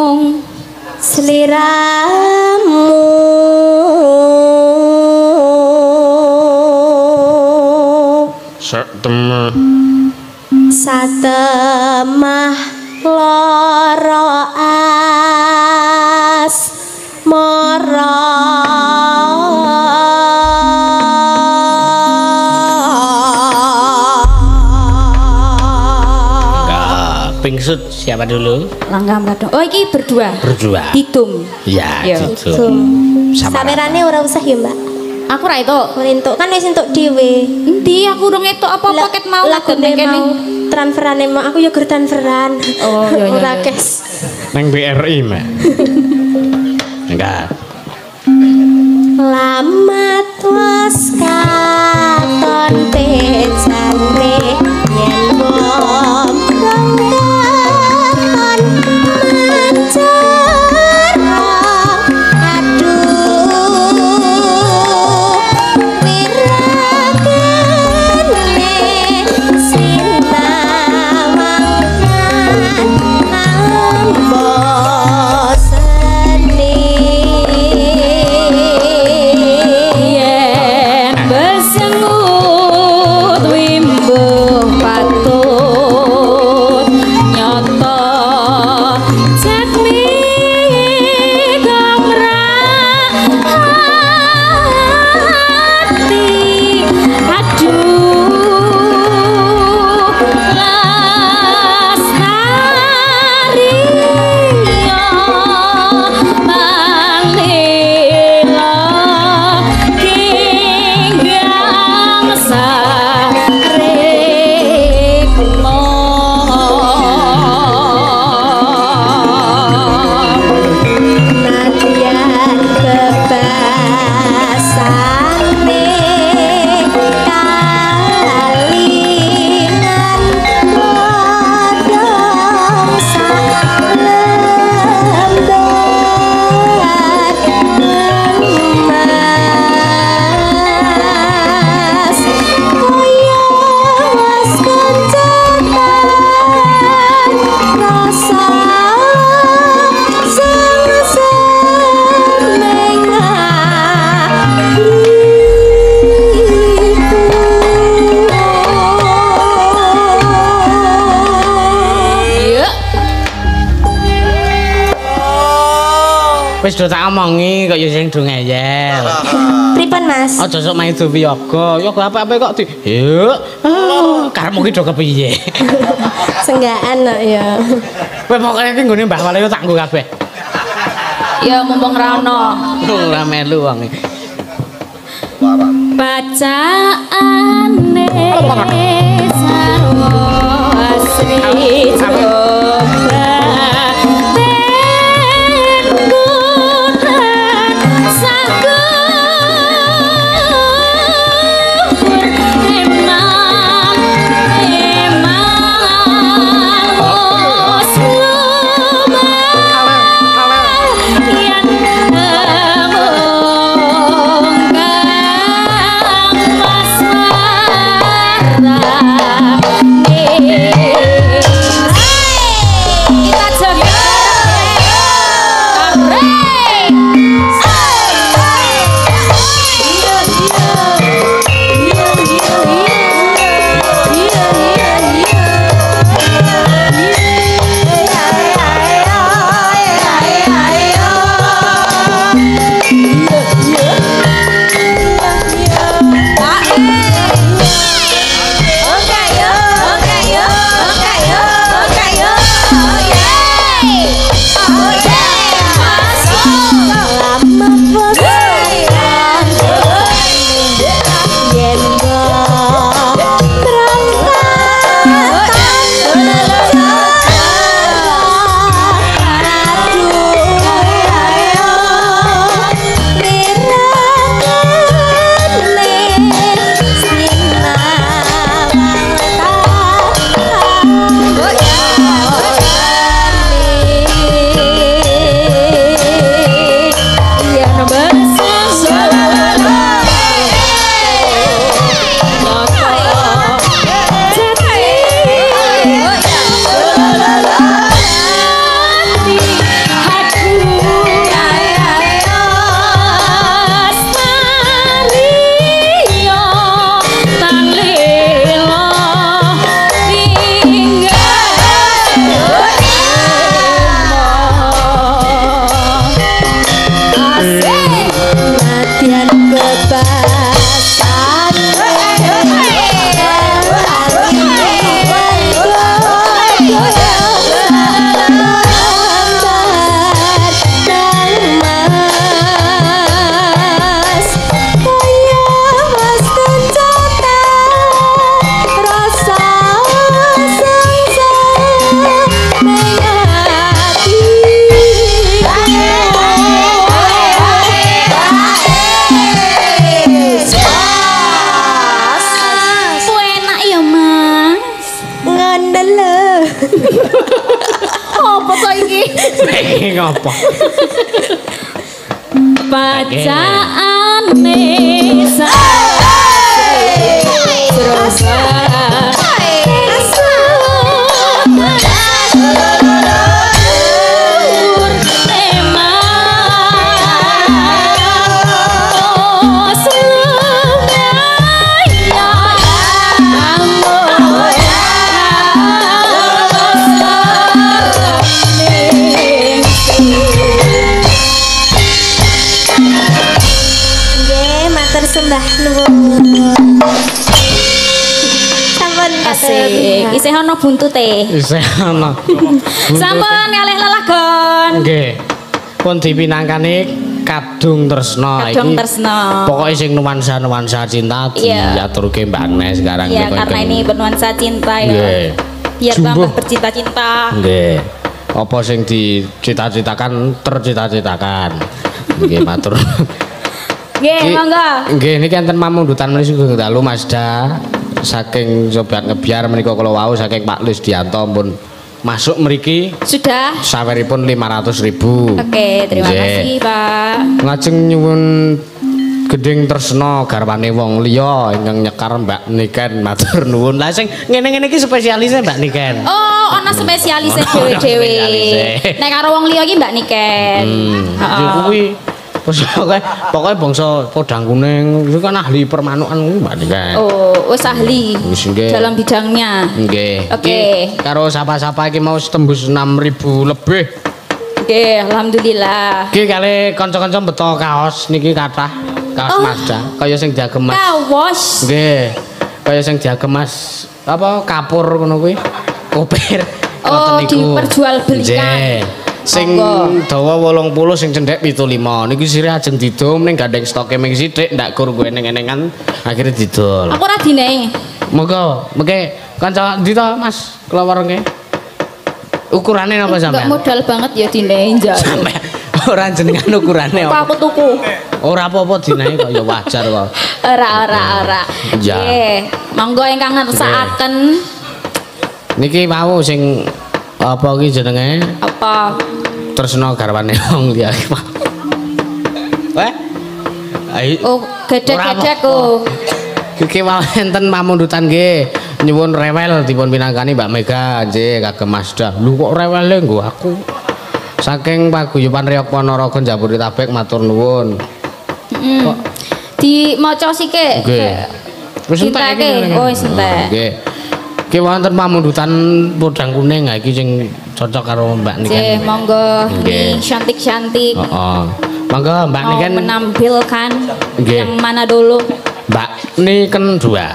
[SPEAKER 3] sliramu satemah loro as mara
[SPEAKER 2] Pingsut siapa dulu?
[SPEAKER 1] Langgam kadang. Oh iki berdua.
[SPEAKER 2] Berdua.
[SPEAKER 1] Ditum.
[SPEAKER 2] Iya,
[SPEAKER 3] gitu.
[SPEAKER 2] Sama
[SPEAKER 3] samerane ora usah ya, Mbak.
[SPEAKER 1] Aku ra itu.
[SPEAKER 3] Ora entuk kan wis entuk dhewe.
[SPEAKER 1] Endi aku urung entuk apa paket mau
[SPEAKER 3] lagu
[SPEAKER 1] nek
[SPEAKER 3] mau transferane mau aku ya gur transferan.
[SPEAKER 1] Oh iya iya.
[SPEAKER 3] Ora cash.
[SPEAKER 2] Nang B R I mah. Enggak.
[SPEAKER 3] Lamat was katon pejane yen bom ronggan mancara aduh wiragane sinawangan ambos
[SPEAKER 2] Wis do tak omongi kok ya sing do ngeyel.
[SPEAKER 3] Pripun Mas?
[SPEAKER 2] Aja sok main do yoga. Yoga apa-apa kok di. Yuk. Ah, karepmu ki do kepiye?
[SPEAKER 3] Senggaan kok ya.
[SPEAKER 2] Kowe pokoke iki nggone Mbah Wale tak nggo kabeh.
[SPEAKER 1] Ya mumpung ra ono.
[SPEAKER 2] Ora melu wong.
[SPEAKER 1] Bacaane sarwa asri coba
[SPEAKER 3] Hey!
[SPEAKER 2] ngopo?
[SPEAKER 1] Bacaane sa terus
[SPEAKER 3] sembah nuwun. Sampun
[SPEAKER 1] asik. Isih ana buntute.
[SPEAKER 2] Isih ana.
[SPEAKER 1] Sampun kalih lelagon.
[SPEAKER 2] Nggih. Pun dipinangkani Kadung Tresna iki.
[SPEAKER 1] Kadung Tresna.
[SPEAKER 2] Pokoke sing nuansa-nuansa cinta diaturke Mbak Agnes sekarang
[SPEAKER 1] Iya, karena ini bernuansa cinta ya.
[SPEAKER 2] Nggih.
[SPEAKER 1] Biar tambah bercinta-cinta.
[SPEAKER 2] Nggih. Apa sing dicita-citakan tercita-citakan. Nggih, matur.
[SPEAKER 1] Nggih, monggo.
[SPEAKER 2] Nggih, niki enten pamundutan menika sugeng dalu Masda saking Sobat Ngebyar menika kula wau saking Pak Lisdianto pun masuk mriki.
[SPEAKER 1] Sudah.
[SPEAKER 2] Saweripun lima ratus ribu.
[SPEAKER 1] Oke, terima
[SPEAKER 2] Nggih.
[SPEAKER 1] kasih, Pak.
[SPEAKER 2] Lajeng nyuwun Gedeng Tresna garwane wong liya ingkang nyekar Mbak Niken matur nuwun. Lah sing ngene-ngene iki spesialise Mbak Niken.
[SPEAKER 1] Oh, ana spesialise dhewe-dhewe. Nek karo wong liya iki Mbak Niken.
[SPEAKER 2] Hmm.
[SPEAKER 1] Heeh.
[SPEAKER 2] Kuwi pokoke pokoke bangsa Podang Kuning itu kan ahli permanukan Mbak Niken.
[SPEAKER 1] Oh, wis ahli
[SPEAKER 2] Wis, nggih.
[SPEAKER 1] dalam bidangnya.
[SPEAKER 2] Nggih.
[SPEAKER 1] Oke.
[SPEAKER 2] Iki karo sapa-sapa iki mau tembus enam ribu lebih.
[SPEAKER 1] Oke, alhamdulillah.
[SPEAKER 2] Iki kali kanca-kanca beto kaos niki kathah. Kaos
[SPEAKER 1] Oh.
[SPEAKER 2] Mazda kaya sing diagem Mas.
[SPEAKER 1] Kawas.
[SPEAKER 2] Nggih. Kaya sing diagem Mas apa kapur ngono kuwi. Kopir.
[SPEAKER 1] Oh,
[SPEAKER 2] Ngoten niku.
[SPEAKER 1] diperjualbelikan.
[SPEAKER 2] Nggih. Sing
[SPEAKER 1] Monggo.
[SPEAKER 2] dawa wolung puluh sing cendhek pitu lima niki sire ajeng didum ning gandeng stoke ming sithik ndak kur gue eneng-enengan akhirnya didol.
[SPEAKER 1] Aku ora dinei.
[SPEAKER 2] Monggo, mengke kanca ndi to Mas keluarke? Ukurane napa
[SPEAKER 1] Enggak
[SPEAKER 2] sampean?
[SPEAKER 1] modal banget ya dinei njare.
[SPEAKER 2] Sampean ora jenengan ukurane
[SPEAKER 1] Apa
[SPEAKER 2] apa?
[SPEAKER 1] aku tuku?
[SPEAKER 2] Ora apa-apa dinai kok ya wajar kok.
[SPEAKER 1] Ora ora ora.
[SPEAKER 2] Ya.
[SPEAKER 1] Nggih, monggo ingkang ngersakaken
[SPEAKER 2] Niki mau sing apa iki jenenge?
[SPEAKER 1] apa?
[SPEAKER 2] Tresna garwane wong liya. Wah. Ayo.
[SPEAKER 1] Oh, gedek-gedek oh.
[SPEAKER 2] Iki mau enten pamundutan nggih. Nyuwun rewel dipun pinangkani Mbak Mega nggih kagem Mazda. Lho kok rewele nggo aku. Saking paguyuban Riyok Ponorogo Jabodetabek matur nuwun.
[SPEAKER 1] Heeh. Di maca sike.
[SPEAKER 2] Nggih. Wis entek iki.
[SPEAKER 1] Oh, wis entek.
[SPEAKER 2] Nggih. Iki wonten pamundutan Podang Kuning ha iki sing cocok karo Mbak Niken.
[SPEAKER 1] Nggih, monggo
[SPEAKER 2] Nggih.
[SPEAKER 1] ini cantik-cantik.
[SPEAKER 2] Heeh. Monggo Mbak
[SPEAKER 1] Mau
[SPEAKER 2] Niken
[SPEAKER 1] menampilkan
[SPEAKER 2] Nggih.
[SPEAKER 1] yang mana dulu?
[SPEAKER 2] Mbak Niken dua.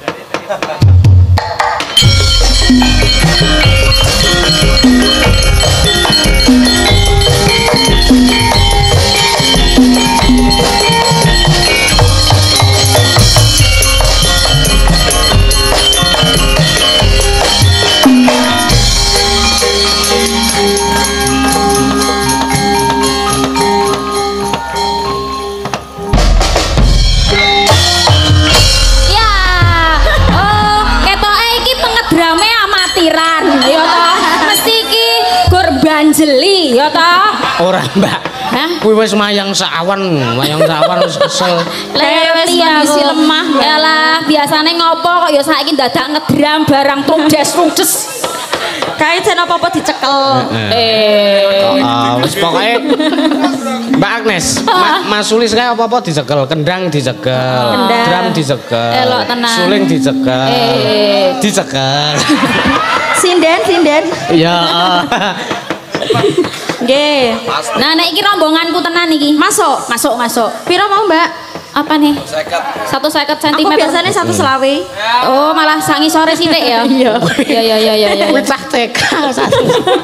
[SPEAKER 1] Ya. Oh, ketoke iki pengedrame amatiran, ya toh. Mesti iki gur banjeli, ya toh.
[SPEAKER 2] Ora Mbak.
[SPEAKER 1] Hah?
[SPEAKER 2] Kuwi wis mayang sawan, mayang sawan wis kesel.
[SPEAKER 1] Lewes kondisi lemah. Yalah, biasane ngopo kok ya saiki dadak ngedram barang trudes-trudes. Kae jan apa-apa dicekel. Eh.
[SPEAKER 2] Ah, wis pokoke Mbak Agnes, Ma Mas Sulis kae apa-apa dicekel, kendang dicekel,
[SPEAKER 1] Kendang.
[SPEAKER 2] drum dicekel,
[SPEAKER 1] Elok tenan.
[SPEAKER 2] suling dicekel,
[SPEAKER 1] Eh.
[SPEAKER 2] dicekel.
[SPEAKER 3] Sinden, sinden.
[SPEAKER 2] Ya.
[SPEAKER 1] Nggih. Nah, nek iki rombonganku tenan iki. Masuk, masuk, masuk.
[SPEAKER 3] Piro mau, Mbak?
[SPEAKER 1] Apa nih? satu seket
[SPEAKER 3] Aku
[SPEAKER 1] sentimeter.
[SPEAKER 3] biasanya satu selawe.
[SPEAKER 1] Oh, malah sangi sore sithik ya. Iya. Iya iya iya iya iya.
[SPEAKER 2] Kuwi cah T K satu.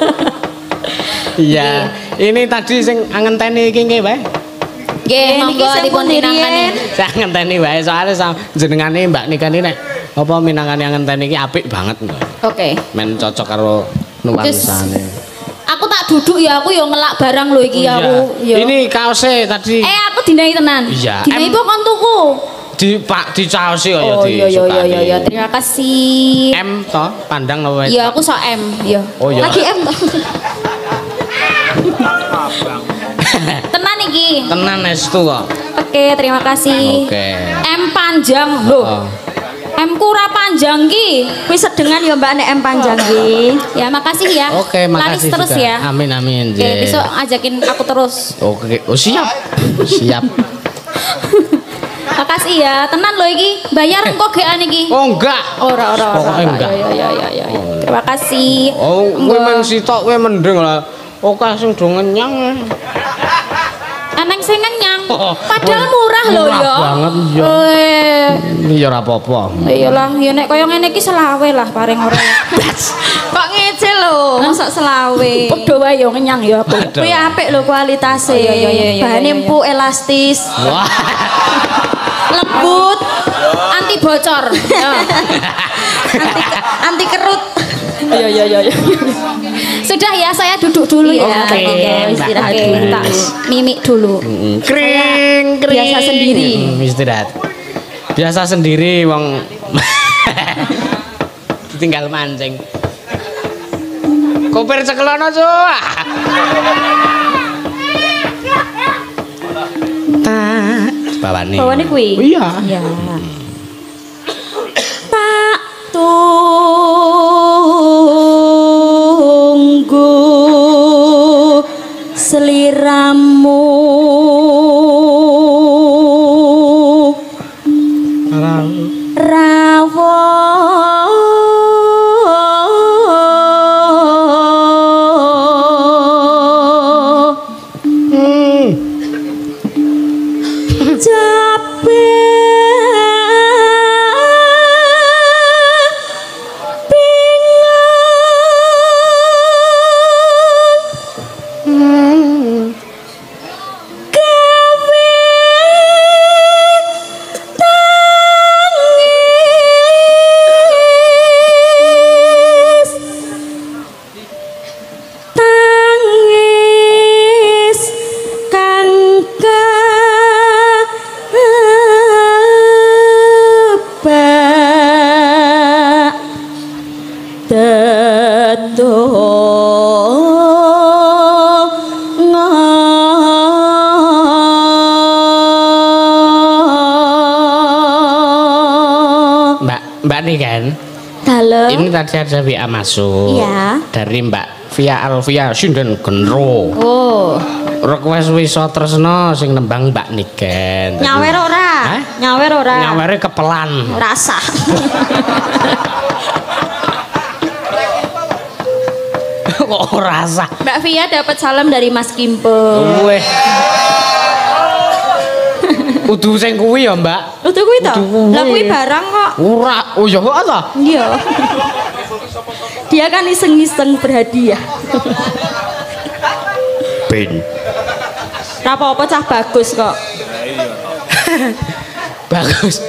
[SPEAKER 2] Iya, ini tadi sing ngenteni iki nggih, Mbak.
[SPEAKER 1] Nggih, monggo dipun tinangkani.
[SPEAKER 2] Saya ngenteni wae soalnya sama jenengane Mbak Niken ini nek apa minangkani ngenteni iki apik banget.
[SPEAKER 1] Oke.
[SPEAKER 2] Men cocok karo nuansane.
[SPEAKER 1] Aku tak duduk ya, aku ya ngelak barang lho iki aku. Ya.
[SPEAKER 2] Ini kaosnya tadi
[SPEAKER 1] Eh, aku dinai tenan.
[SPEAKER 2] Iya,
[SPEAKER 1] Dinai
[SPEAKER 2] em-
[SPEAKER 1] itu kon tuku.
[SPEAKER 2] di Pak di caosi kok ya
[SPEAKER 1] Oh
[SPEAKER 2] di
[SPEAKER 1] iya iya iya iya iya, terima kasih.
[SPEAKER 2] M toh pandang apa
[SPEAKER 1] Iya, aku sok M, iya.
[SPEAKER 2] Oh, iya.
[SPEAKER 1] Lagi M toh. Tenan iki.
[SPEAKER 2] Tenan estu kok.
[SPEAKER 1] Oke, terima kasih.
[SPEAKER 2] Oke.
[SPEAKER 1] M panjang loh.
[SPEAKER 2] Oh.
[SPEAKER 1] M ku ora panjang ki.
[SPEAKER 3] Wis sedengan ya Mbak nek M panjang ki.
[SPEAKER 1] Ya makasih ya.
[SPEAKER 2] Oke, makasih
[SPEAKER 1] Laris terus
[SPEAKER 2] juga.
[SPEAKER 1] ya.
[SPEAKER 2] Amin amin.
[SPEAKER 1] Oke,
[SPEAKER 2] Jen.
[SPEAKER 1] besok ajakin aku terus.
[SPEAKER 2] Oke, oh siap. Siap.
[SPEAKER 1] Makasih ya. Tenan loh iki. Bayar engko gean iki.
[SPEAKER 2] Oh enggak.
[SPEAKER 1] Ora ora ora.
[SPEAKER 2] Pokoknya enggak.
[SPEAKER 1] Ya ya ya ya. ya. Terima kasih.
[SPEAKER 2] Oh, kowe
[SPEAKER 1] Enggak.
[SPEAKER 2] mung sitok kowe mending lah. Oke sing do ngenyang.
[SPEAKER 1] Eneng sing ngenyang.
[SPEAKER 2] Oh,
[SPEAKER 1] Padahal
[SPEAKER 2] oh,
[SPEAKER 1] murah loh
[SPEAKER 2] murah
[SPEAKER 1] ya.
[SPEAKER 2] banget, iya.
[SPEAKER 1] Eh,
[SPEAKER 2] Ya ora apa-apa.
[SPEAKER 1] iyalah, ya nek kaya ngene iki selawe lah paring ora.
[SPEAKER 3] Kok ngece lho, mosok selawe.
[SPEAKER 1] Padha wae yo ngenyang ya aku.
[SPEAKER 2] Aduh.
[SPEAKER 3] Kuwi apik lho kualitasé.
[SPEAKER 1] Oh, iya, iya, iya, iya,
[SPEAKER 3] Bahane
[SPEAKER 1] iya, iya.
[SPEAKER 3] empuk, elastis,
[SPEAKER 2] Wah.
[SPEAKER 3] lembut,
[SPEAKER 1] Anti bocor. Ya.
[SPEAKER 3] anti anti kerut.
[SPEAKER 1] Iya iya iya. iya. Sudah ya, saya duduk dulu ya.
[SPEAKER 2] Oke,
[SPEAKER 1] Oke, istirahat
[SPEAKER 2] Mbak
[SPEAKER 1] dulu. Tak
[SPEAKER 2] Agnes.
[SPEAKER 1] mimik dulu.
[SPEAKER 2] Kring, kring.
[SPEAKER 3] biasa sendiri.
[SPEAKER 2] Hmm, istirahat. Biasa sendiri wong tinggal mancing. Koper cekelono, Cuk. Tak bawane.
[SPEAKER 3] Bawane kuwi.
[SPEAKER 2] Oh, iya.
[SPEAKER 3] Ya.
[SPEAKER 1] Pak
[SPEAKER 3] Tunggu seliramu rawuh tangis kang kebak tetonga.
[SPEAKER 2] Mbak, Mbak nih kan.
[SPEAKER 3] Halo.
[SPEAKER 2] Ini tadi ada W A masuk.
[SPEAKER 3] Iya.
[SPEAKER 2] Dari Mbak Via Alvia Sinden Genro.
[SPEAKER 3] Oh,
[SPEAKER 2] Request wisa tresno sing nembang Mbak Niken. Tadi-
[SPEAKER 3] nyawer ora?
[SPEAKER 2] Hah?
[SPEAKER 3] Nyawer ora?
[SPEAKER 2] Nyawere kepelan.
[SPEAKER 3] Rasa.
[SPEAKER 2] Kok ora sah.
[SPEAKER 3] Mbak Via dapat salam dari Mas Kimpo.
[SPEAKER 2] Weh. Udu sing kuwi ya, Mbak.
[SPEAKER 3] Udah kuwi to?
[SPEAKER 2] Udah kuwi.
[SPEAKER 3] Lah kuwi barang kok.
[SPEAKER 2] Ora, oh ya kok ta?
[SPEAKER 3] Iya. Dia kan iseng-iseng berhadiah.
[SPEAKER 2] Ben.
[SPEAKER 3] Ora apa-apa cah bagus kok.
[SPEAKER 2] Bagus.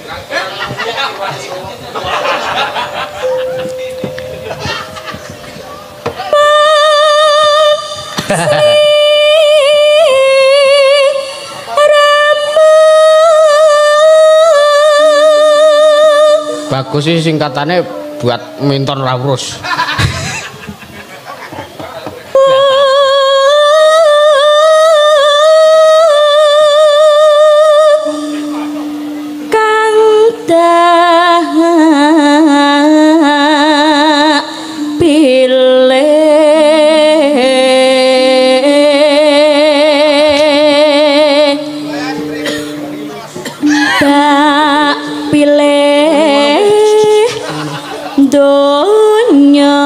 [SPEAKER 2] Bagus sih singkatannya buat minton rawurus.
[SPEAKER 3] Kang dah pilih tak pilih donya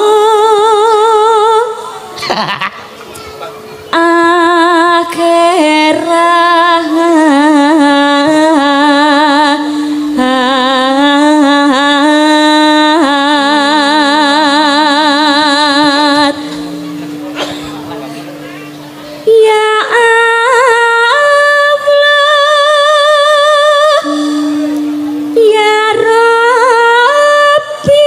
[SPEAKER 3] akhirat. Ya Allah, ya Rabbi,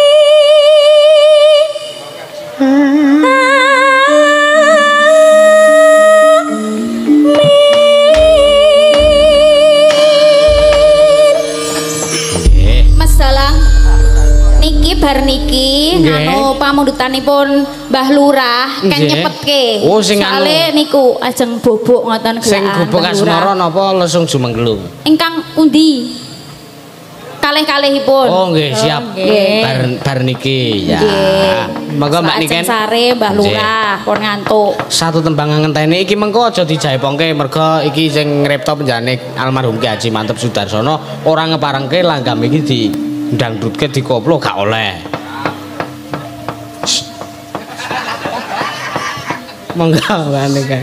[SPEAKER 1] Mas Dalang niki bar niki
[SPEAKER 2] Nggih.
[SPEAKER 1] nganu pamundutanipun Mbah Lurah kan
[SPEAKER 2] Nggih.
[SPEAKER 1] nyepetke.
[SPEAKER 2] Oh, sing anu.
[SPEAKER 1] Soale niku ajeng bobok ngoten
[SPEAKER 2] Sing
[SPEAKER 1] gelaan
[SPEAKER 2] gubuk
[SPEAKER 1] Mbah Lurah.
[SPEAKER 2] asmara napa lesung jumenglung?
[SPEAKER 1] Ingkang pundi? Kalih-kalihipun.
[SPEAKER 2] Oh nggih, siap.
[SPEAKER 1] nggih.
[SPEAKER 2] Bar bar niki ya.
[SPEAKER 1] Nggih.
[SPEAKER 2] Monggo Mbak
[SPEAKER 1] Lajeng
[SPEAKER 2] Niken.
[SPEAKER 1] sare Mbah
[SPEAKER 2] Nggih.
[SPEAKER 1] Lurah pun ngantuk.
[SPEAKER 2] Satu tembang ngenteni iki mengko aja dijaepongke merga iki sing ngripta penjane almarhum Ki Haji Mantep Sudarsono ora ngeparengke langgam iki di ndangdutke dikoplo gak oleh. Shh. Monggo Mbak Niken.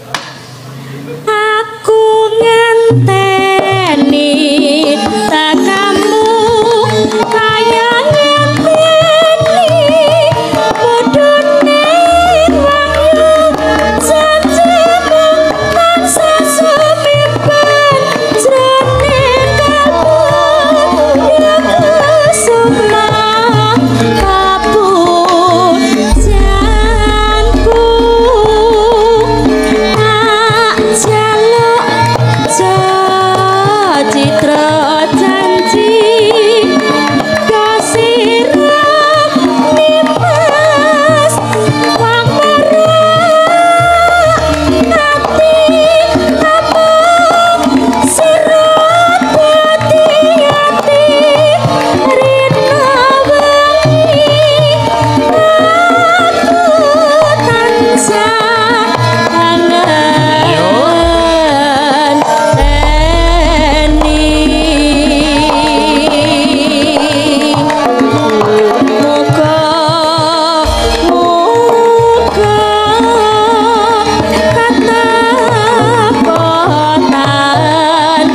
[SPEAKER 3] Aku ngenteni tekamu kaya ngenteni mudune wahyu janjimu bangsa sumimpin jroning kalbu ya kusuma kapujanku tak jaluk citra janji kasirah nimas wang marah hati amung sirah dadi hati rina wengi aku tansah kangen teni muga muga katakotan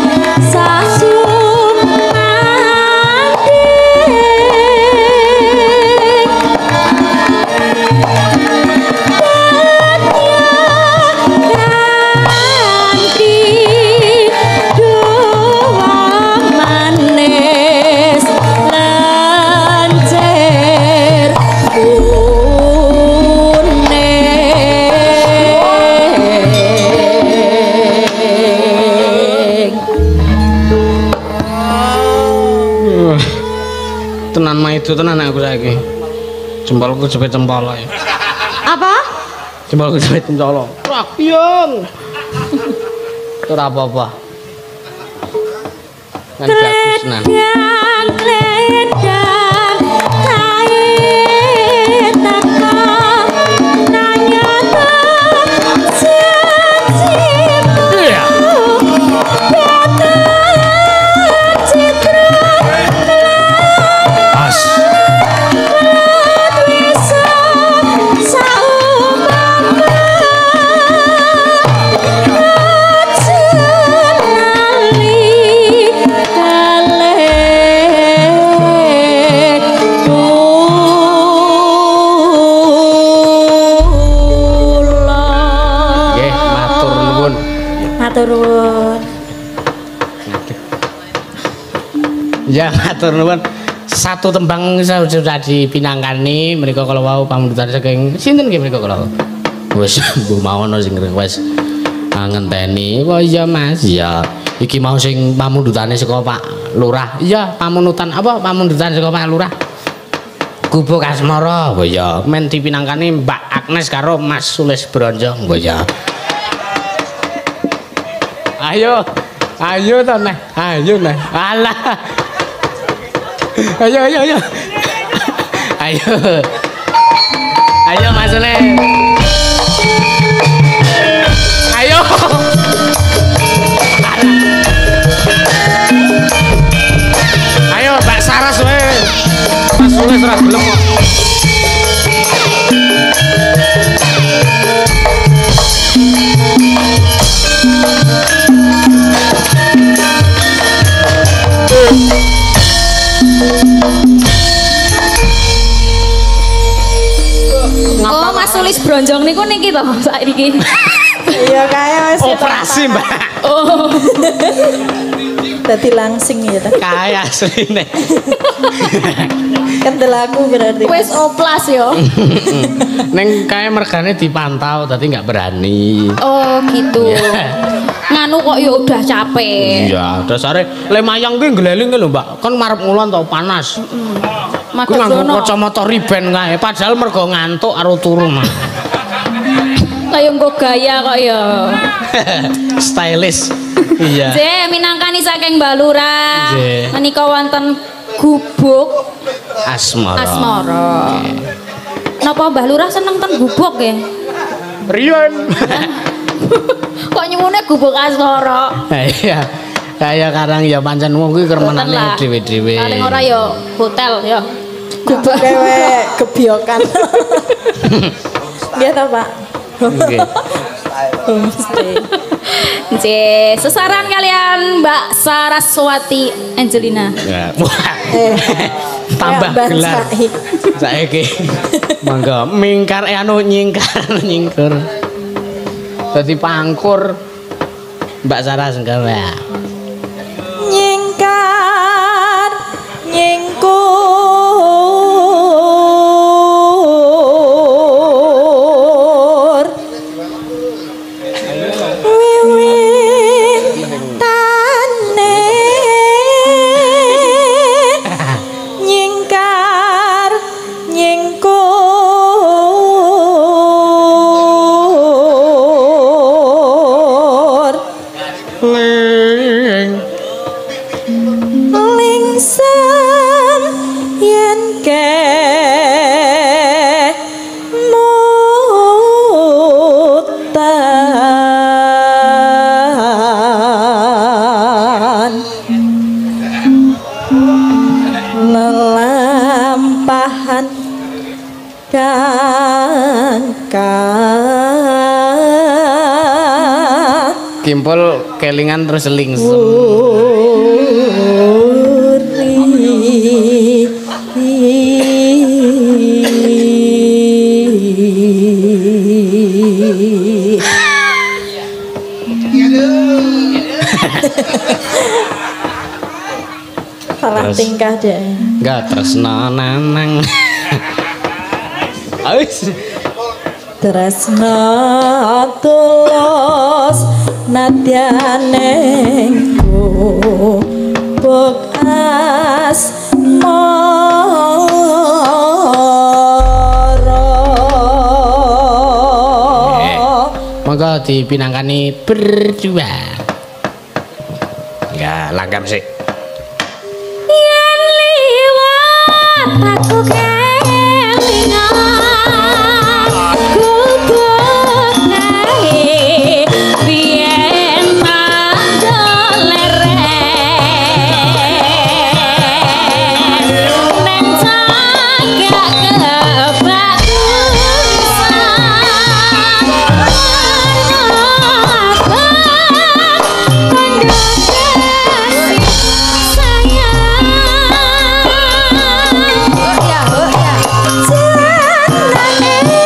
[SPEAKER 3] sasumanding kanthi doang manis lancer kuning
[SPEAKER 2] Tenan mah itu tenan aku saiki. Jempolku jepit cempol ae.
[SPEAKER 3] apa?
[SPEAKER 2] Jempolku jepit cempol. Wah, piyon. Ora apa-apa. Kan bagus nan.
[SPEAKER 3] Gledang, gledang, kait teko, nanyata janjimu,
[SPEAKER 2] Iya.
[SPEAKER 3] datang citra
[SPEAKER 2] As.
[SPEAKER 3] bisa saumama, aja lali kalih kula.
[SPEAKER 2] Nggih, matur nuwun.
[SPEAKER 3] Matur nuwun.
[SPEAKER 2] Ya matur nuwun. Satu tembang sudah dipinangkani menika kalau wau pamundutan saking sinten nggih menika kalau. Wis mbuh mawono sing request ah, ngenteni. Oh iya Mas, ya. Iki mau sing pamundutane saka Pak Lurah. Iya, pamundutan apa pamundutan saka Pak Lurah. Gubuk Asmara. Oh iya, men dipinangkani Mbak Agnes karo Mas Sulis Bronjong. Oh iya. Ayo. Ayo to Neh. Ayo Neh. Alah. Ayo ayo ayo. Ayo. Ayo Mas Le. Ayo. Ayo Mbak Saras we. Mas Sulis ora gelem kok.
[SPEAKER 1] Oh, Mas Sulis Bronjong niku niki to saiki.
[SPEAKER 3] Iya kaya wis
[SPEAKER 2] Operasi Mbak.
[SPEAKER 1] Oh.
[SPEAKER 3] Dadi langsing ya ta.
[SPEAKER 2] Kaya asline.
[SPEAKER 3] Kendel aku berarti.
[SPEAKER 1] Wis oplas yo.
[SPEAKER 2] Neng kae mergane dipantau dadi nggak berani.
[SPEAKER 1] Oh, gitu.
[SPEAKER 2] Iya.
[SPEAKER 1] Nganu kok ya udah capek.
[SPEAKER 2] Iya, dasare le mayang kuwi ngleling lho, Mbak. Kan marep ngulon to panas. Kuwi nganggo kacamata riben kae, padahal mergo ngantuk karo turu mah.
[SPEAKER 1] Kayak nggo gaya kok ya.
[SPEAKER 2] Stylish. Iya.
[SPEAKER 1] Nggih, minangkani saking Mbak Lurah. Menika wonten gubuk
[SPEAKER 2] asmara.
[SPEAKER 1] Asmara. Napa Mbah Lurah seneng ten gubuk ya?
[SPEAKER 2] Riyen.
[SPEAKER 1] Kok nyemune gubuk asmara?
[SPEAKER 2] Iya. Kaya karang ya pancen wong kuwi kermenane dhewe-dhewe.
[SPEAKER 1] Paling ora ya hotel ya.
[SPEAKER 3] Gubuk kewe gebiokan. Dia ta, Pak?
[SPEAKER 2] Nggih.
[SPEAKER 3] Homestay.
[SPEAKER 1] Nggih, sesaran kalian Mbak Saraswati Angelina.
[SPEAKER 2] Ya.
[SPEAKER 3] Eh.
[SPEAKER 2] Tambah gelar. Saiki. Mangga mingkar eh anu nyingkar nyingkur. Dadi pangkur Mbak Saras gawe.
[SPEAKER 3] Nyingkar nyingkur wiwitane nyingkar nyingkur lingsem yen ke mutan lelampahan kangkang
[SPEAKER 2] Kimpul kelingan terus lingsem.
[SPEAKER 3] Salah tingkah deh.
[SPEAKER 2] Enggak tresna nanang. Ais.
[SPEAKER 3] Tresna tulus nadyane gubuk asmara.
[SPEAKER 2] Monggo dipinangkani berdua. Ya, langgam sih.
[SPEAKER 1] Yen liwat aku kelingan gubuk kae biyen mandol leren nang cagak kebak sayang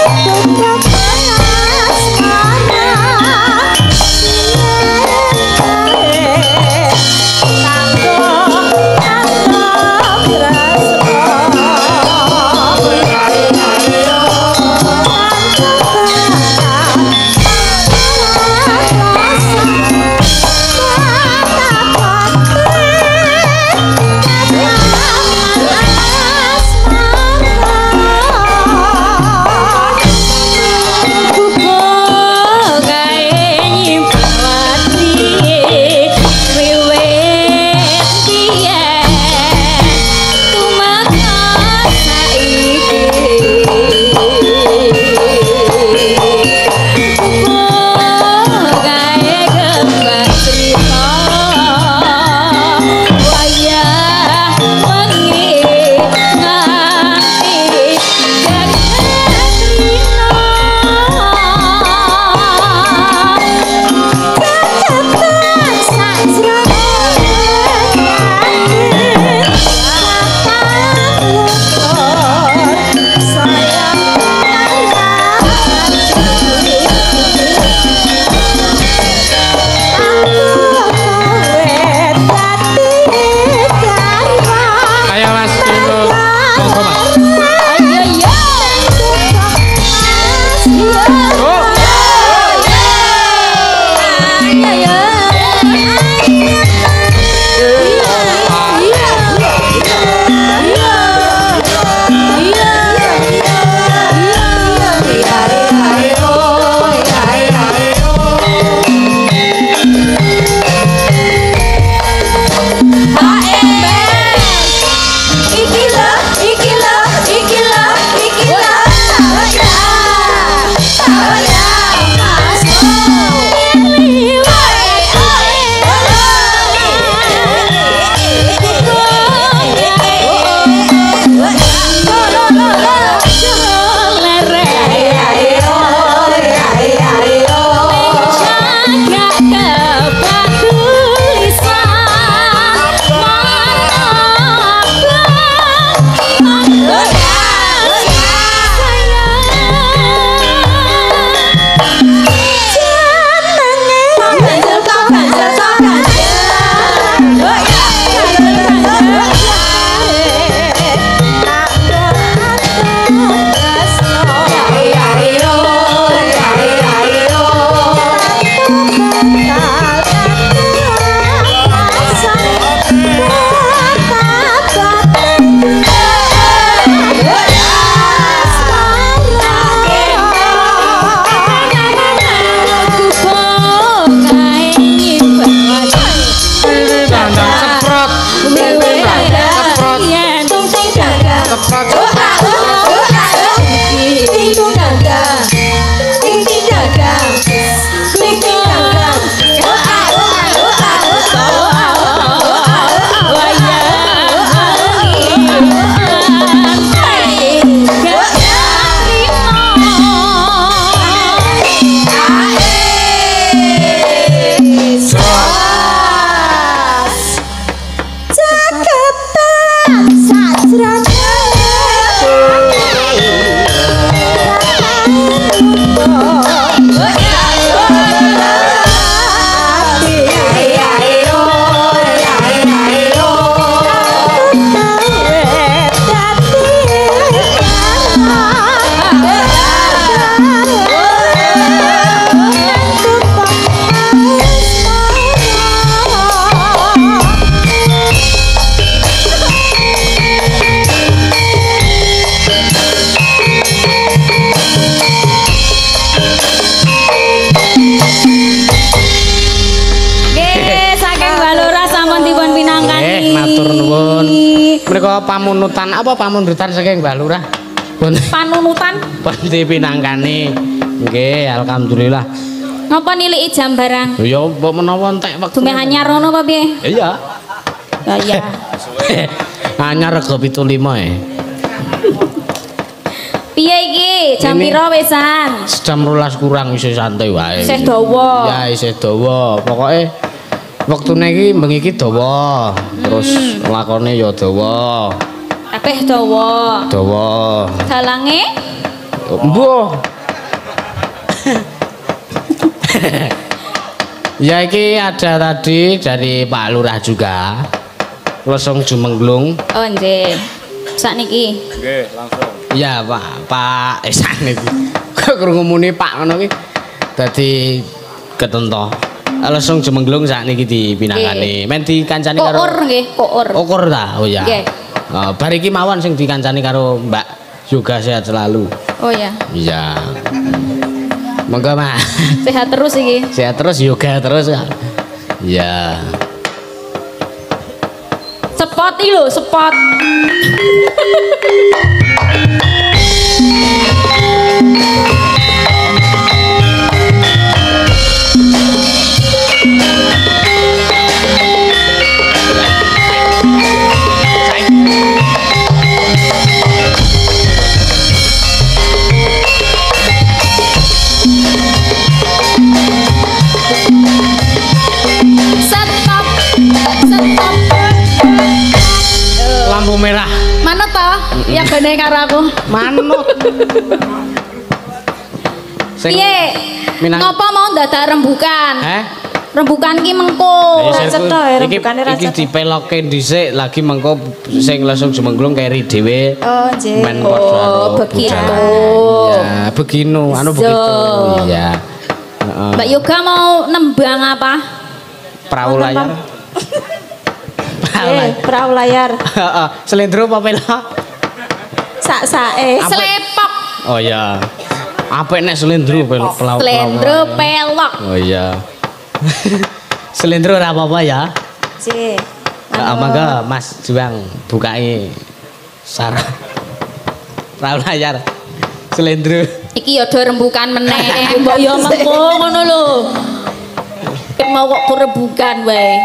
[SPEAKER 2] menika pamunutan apa pamundutan saking Mbah Lurah.
[SPEAKER 1] Panunutan.
[SPEAKER 2] Penti pinangkane. Nggih, alhamdulillah.
[SPEAKER 1] Ngapa niliki jam barang?
[SPEAKER 2] Ya mbok menawa entek wektu.
[SPEAKER 1] Dume anyar ngono apa piye?
[SPEAKER 2] Iya.
[SPEAKER 1] Ya iya.
[SPEAKER 2] Anyar rega pitu lima e.
[SPEAKER 1] Piye iki? Jam pira wesan?
[SPEAKER 2] Jam rolas kurang isih santai wae.
[SPEAKER 1] Isih dawa.
[SPEAKER 2] Ya isih dawa. Pokoke wektune iki bengi iki dawa. Terus hmm. lakone ya dawa.
[SPEAKER 1] Kabeh dawa.
[SPEAKER 2] Dawa.
[SPEAKER 1] Dalange?
[SPEAKER 2] Mbuh. Ya iki ada tadi dari Pak Lurah juga. Losong Jumenglung.
[SPEAKER 1] Oh nggih. Sakniki.
[SPEAKER 4] Nggih, langsung.
[SPEAKER 2] Iya Pak, Pak eh sakniki. Kok krungu muni Pak ngono ki. Dadi ketentoh. Losong Jumenglung sakniki dipinangane. Men dikancani karo
[SPEAKER 1] Koor nggih, koor.
[SPEAKER 2] Koor ta? Oh ya.
[SPEAKER 1] Nggih.
[SPEAKER 2] Oh, bar iki mawon sing dikancani karo Mbak Yoga sehat selalu.
[SPEAKER 1] Oh ya.
[SPEAKER 2] Iya. Monggo Mas.
[SPEAKER 1] Sehat terus iki.
[SPEAKER 2] Sehat terus yoga terus. Iya.
[SPEAKER 1] Spot iki lho, spot. Stop. Stop.
[SPEAKER 2] Lampu merah.
[SPEAKER 1] Manut to? Ya gene karo aku.
[SPEAKER 2] Manut. Sing
[SPEAKER 1] Piye?
[SPEAKER 2] Minang-
[SPEAKER 1] Ngopo mau dadak rembukan?
[SPEAKER 2] Heh?
[SPEAKER 1] Rembukan ki mengko.
[SPEAKER 2] Ayo,
[SPEAKER 3] Racet
[SPEAKER 2] Sirku.
[SPEAKER 3] to, ya,
[SPEAKER 2] Iki
[SPEAKER 3] rembukane
[SPEAKER 2] iki
[SPEAKER 3] racet.
[SPEAKER 2] dipeloke dhisik lagi mengko sing langsung Jumenglung keri dhewe.
[SPEAKER 3] Oh, nggih.
[SPEAKER 2] Men
[SPEAKER 1] Oh,
[SPEAKER 2] padha karo
[SPEAKER 1] begitu.
[SPEAKER 2] budaya. Ya, beginu, anu
[SPEAKER 1] So.
[SPEAKER 2] begitu. Iya. Heeh.
[SPEAKER 1] Mbak Yoga mau nembang apa?
[SPEAKER 2] Perahu layar. Perahu
[SPEAKER 3] Eh,
[SPEAKER 2] layar.
[SPEAKER 3] perahu layar.
[SPEAKER 2] Heeh, selendro apa pelok?
[SPEAKER 3] Sak-sake.
[SPEAKER 2] Apa?
[SPEAKER 1] Selepok.
[SPEAKER 2] Oh iya. Apik nek selendro pelok pelok.
[SPEAKER 1] Slendro pelok.
[SPEAKER 2] Oh iya. Selendro ora apa-apa ya.
[SPEAKER 3] Nggih.
[SPEAKER 2] Heeh, mangga Mas Juang bukai sarah. Perahu layar. Selendro.
[SPEAKER 1] Iki ya do rembukan meneh. Mbok ya mengko ngono lho. Ket mau kok kurebukan wae.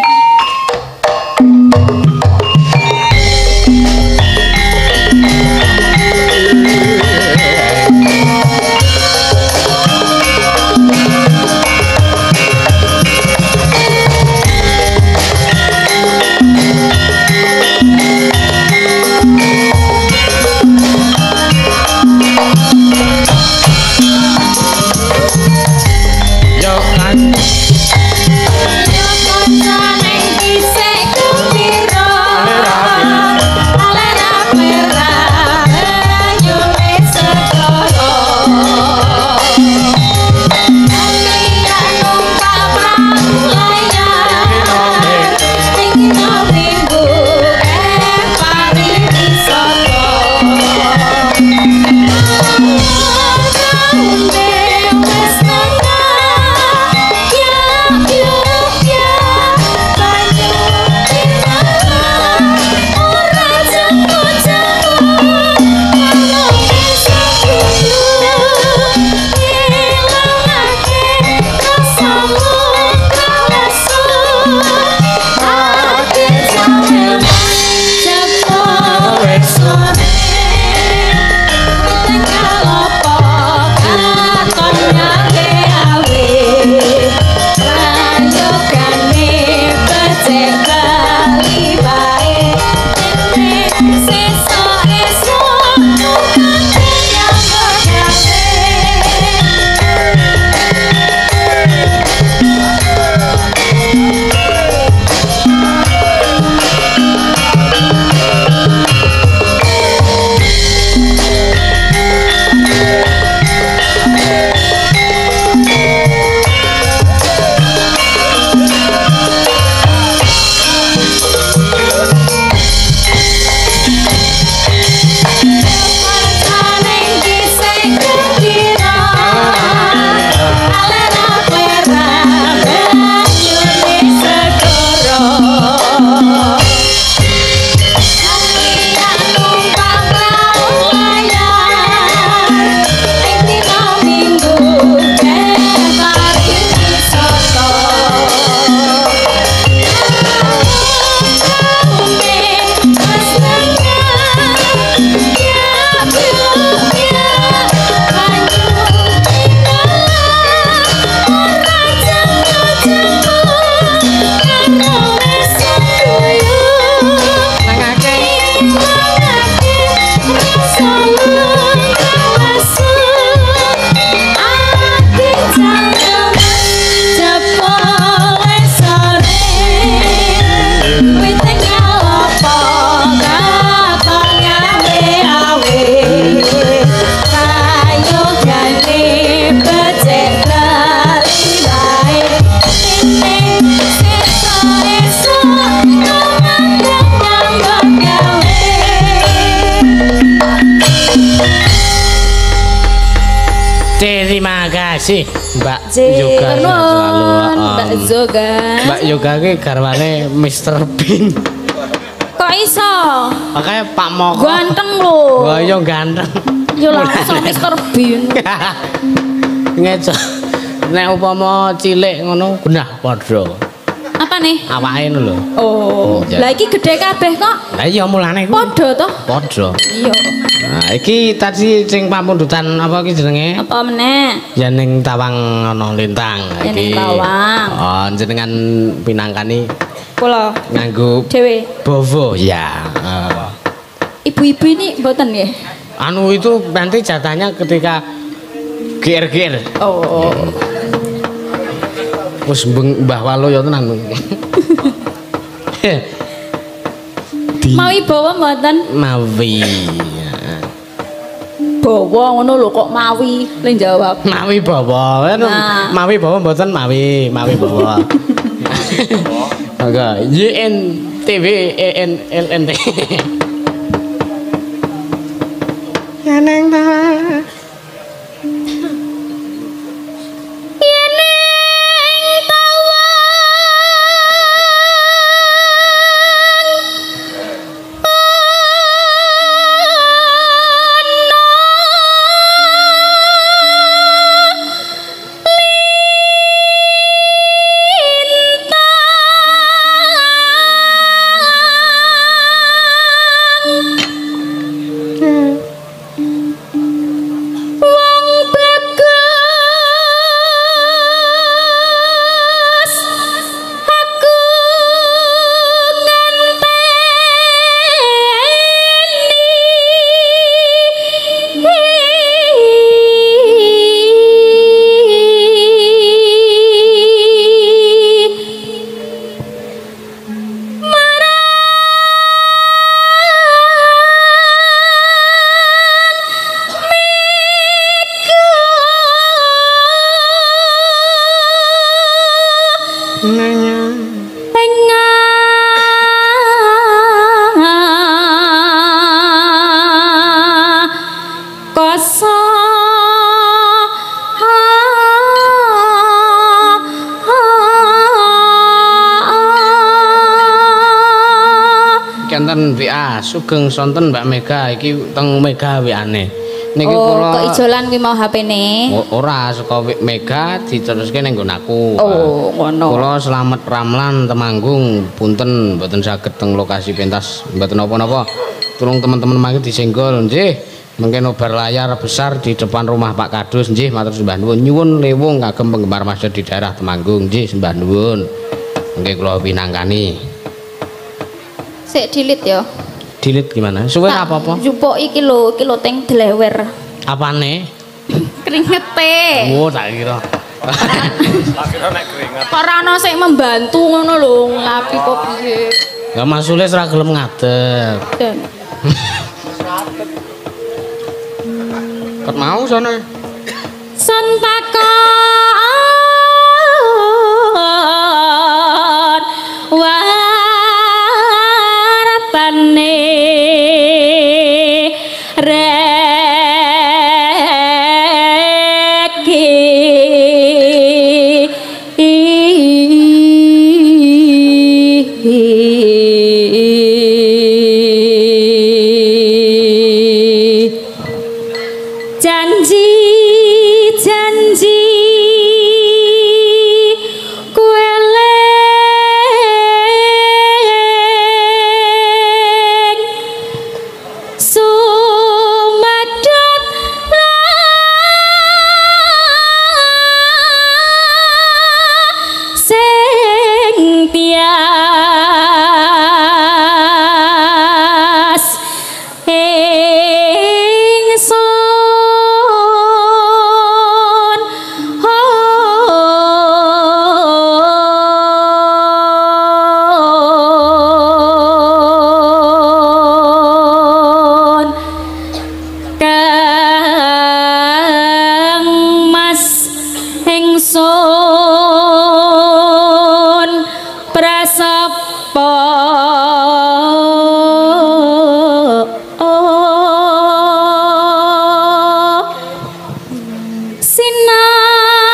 [SPEAKER 2] Yo kan.
[SPEAKER 1] Yeah.
[SPEAKER 2] kasih Mbak
[SPEAKER 3] J.
[SPEAKER 2] Yoga sehat selalu.
[SPEAKER 1] Nuwun,
[SPEAKER 2] Um,
[SPEAKER 1] Mbak Zoga.
[SPEAKER 2] Mbak Yoga ki garwane mister Bean.
[SPEAKER 1] Kok iso?
[SPEAKER 2] Makanya Pak Moko.
[SPEAKER 1] Ganteng lho.
[SPEAKER 2] Wah, yo ganteng.
[SPEAKER 1] Yo langsung mister Bean.
[SPEAKER 2] Ngeco. Nek upama cilik ngono genah padha.
[SPEAKER 1] Apa nih?
[SPEAKER 2] Awake lho.
[SPEAKER 1] Oh,
[SPEAKER 2] Ya.
[SPEAKER 1] lah iki gede kabeh kok.
[SPEAKER 2] Lah iya mulane kuwi.
[SPEAKER 1] Padha toh?
[SPEAKER 2] Padha.
[SPEAKER 1] Iya.
[SPEAKER 2] Nah, iki tadi sing pamundutan apa iki jenenge?
[SPEAKER 1] Apa meneh?
[SPEAKER 2] Ya ning Tawang ana lintang.
[SPEAKER 1] Ya ning Tawang.
[SPEAKER 2] Oh, jenengan pinangkani
[SPEAKER 1] Kula
[SPEAKER 2] nganggo
[SPEAKER 1] dhewe.
[SPEAKER 2] bovo ya. Uh,
[SPEAKER 1] Ibu-ibu ini mboten nggih.
[SPEAKER 2] anu itu nanti jatahnya ketika G R G R.
[SPEAKER 1] Oh.
[SPEAKER 2] Wis Mbah Walo ya tenan. Di
[SPEAKER 1] Mawi bawa mboten?
[SPEAKER 2] Mawi.
[SPEAKER 1] Bawa ngono lho kok mawi le jawab.
[SPEAKER 2] Mawi bawa.
[SPEAKER 1] Nah.
[SPEAKER 2] Mawi bawa mboten mawi, mawi bawa. Agak Y N T W E N L N T. Ya neng ta. Kenten W A sugeng sonten Mbak Mega iki teng Mega W A-ne. Niki
[SPEAKER 1] Oh,
[SPEAKER 2] kula
[SPEAKER 1] kok ijolan kuwi mau H P-ne?
[SPEAKER 2] O- ora saka W- Mega diteruske ning nggon aku.
[SPEAKER 1] Oh, ngono.
[SPEAKER 2] Kula Slamet Ramlan Temanggung, punten mboten saged teng lokasi pentas, mboten napa-napa. Tulung teman-teman mangke disenggol nggih. Mungkin nobar layar besar di depan rumah Pak Kadus nggih matur sembah nuwun. Nyuwun lewung kagem penggemar masjid di daerah Temanggung nggih sembah nuwun. Mengke kula pinangkani.
[SPEAKER 1] Sik dilit ya.
[SPEAKER 2] Dilit gimana? Suwe
[SPEAKER 1] Tak
[SPEAKER 2] apa-apa?
[SPEAKER 1] Jupuk iki lho, iki lho teng dlewer.
[SPEAKER 2] Apane?
[SPEAKER 1] Kringete.
[SPEAKER 2] Oh, tak kira.
[SPEAKER 1] Ora ana sing membantu ngono lho, ngapi kok piye.
[SPEAKER 2] Enggak masule ora gelem ngadeg.
[SPEAKER 1] Dan
[SPEAKER 2] Ket mau sono.
[SPEAKER 1] sentakon waratane reki janji janji kueleng sumadhat sing tias ingsun hon kang mas ingsun prasepo sinar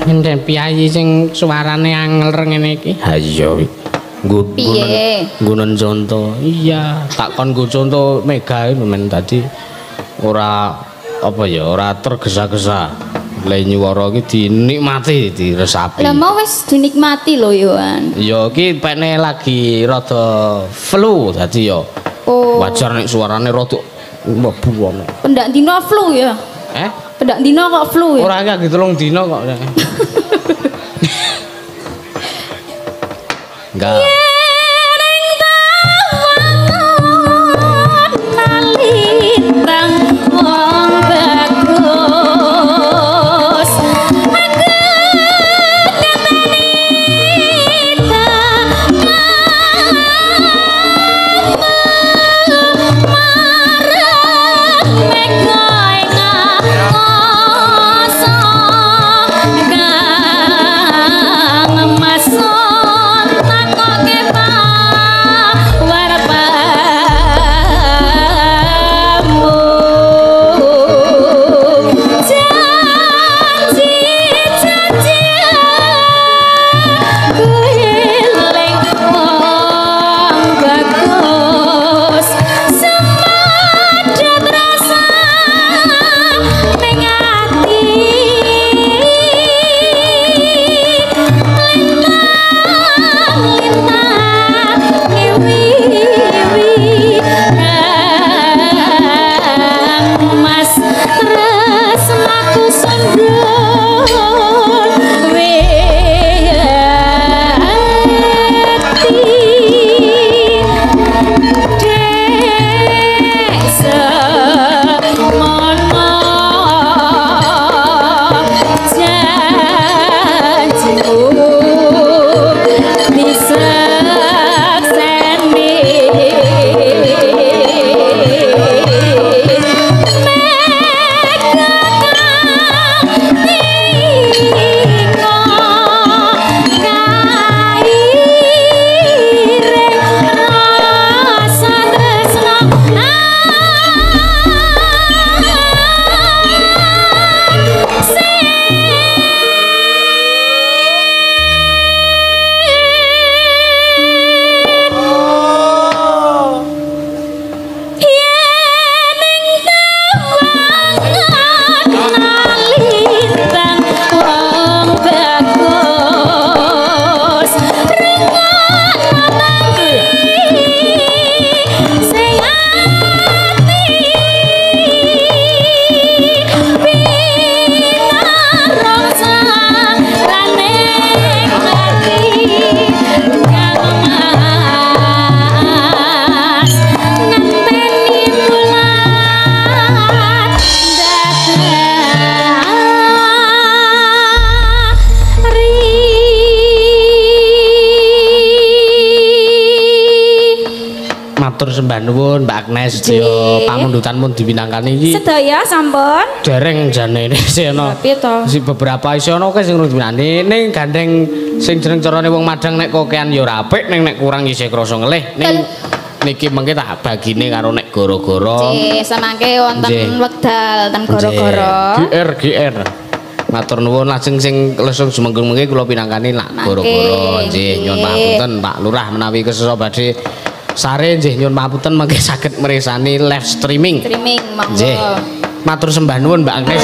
[SPEAKER 2] Ndek piyayi sing suarane angel ngene iki. Ha iya.
[SPEAKER 1] Piye?
[SPEAKER 2] Nggunen conto. Iya, tak kon nggo conto Mega men tadi ora apa ya, ora tergesa-gesa. Le nyuwara iki dinikmati, diresapi.
[SPEAKER 1] Lah mau wis dinikmati lho Yohan.
[SPEAKER 2] Ya iki pene lagi rada flu dadi ya.
[SPEAKER 1] Oh.
[SPEAKER 2] Wajar nek suarane rada mlebu ngono.
[SPEAKER 1] Pendak dino flu ya?
[SPEAKER 2] Eh?
[SPEAKER 1] Pendak dino kok flu ya?
[SPEAKER 2] Ora iki telung dino kok. Enggak. Sembah nuwun Mbak Agnes sedaya pamundutan pun dipinangkan iki.
[SPEAKER 1] Sedaya sampun.
[SPEAKER 2] Dereng jane ini sih ana.
[SPEAKER 1] Piye to?
[SPEAKER 2] Si beberapa isi ana sing urung dipinangani ning gandeng sing jeneng carane wong Madang nek kokean ya ora apik ning nek kurang isih krasa ngelih. Ning niki mengke tak bagine karo nek goro-goro.
[SPEAKER 1] Nggih, samangke wonten wekdal ten goro-goro.
[SPEAKER 2] G R G R. Matur nuwun lajeng sing lesung sumenggung mengke kula pinangkani nak goro-goro. Nggih, nyuwun pamunten Pak Lurah menawi kesesa badhe sare nggih nyuwun pamunten mangke saged mirsani live streaming.
[SPEAKER 1] Streaming monggo.
[SPEAKER 2] Nggih. Matur sembah nuwun Mbak Agnes.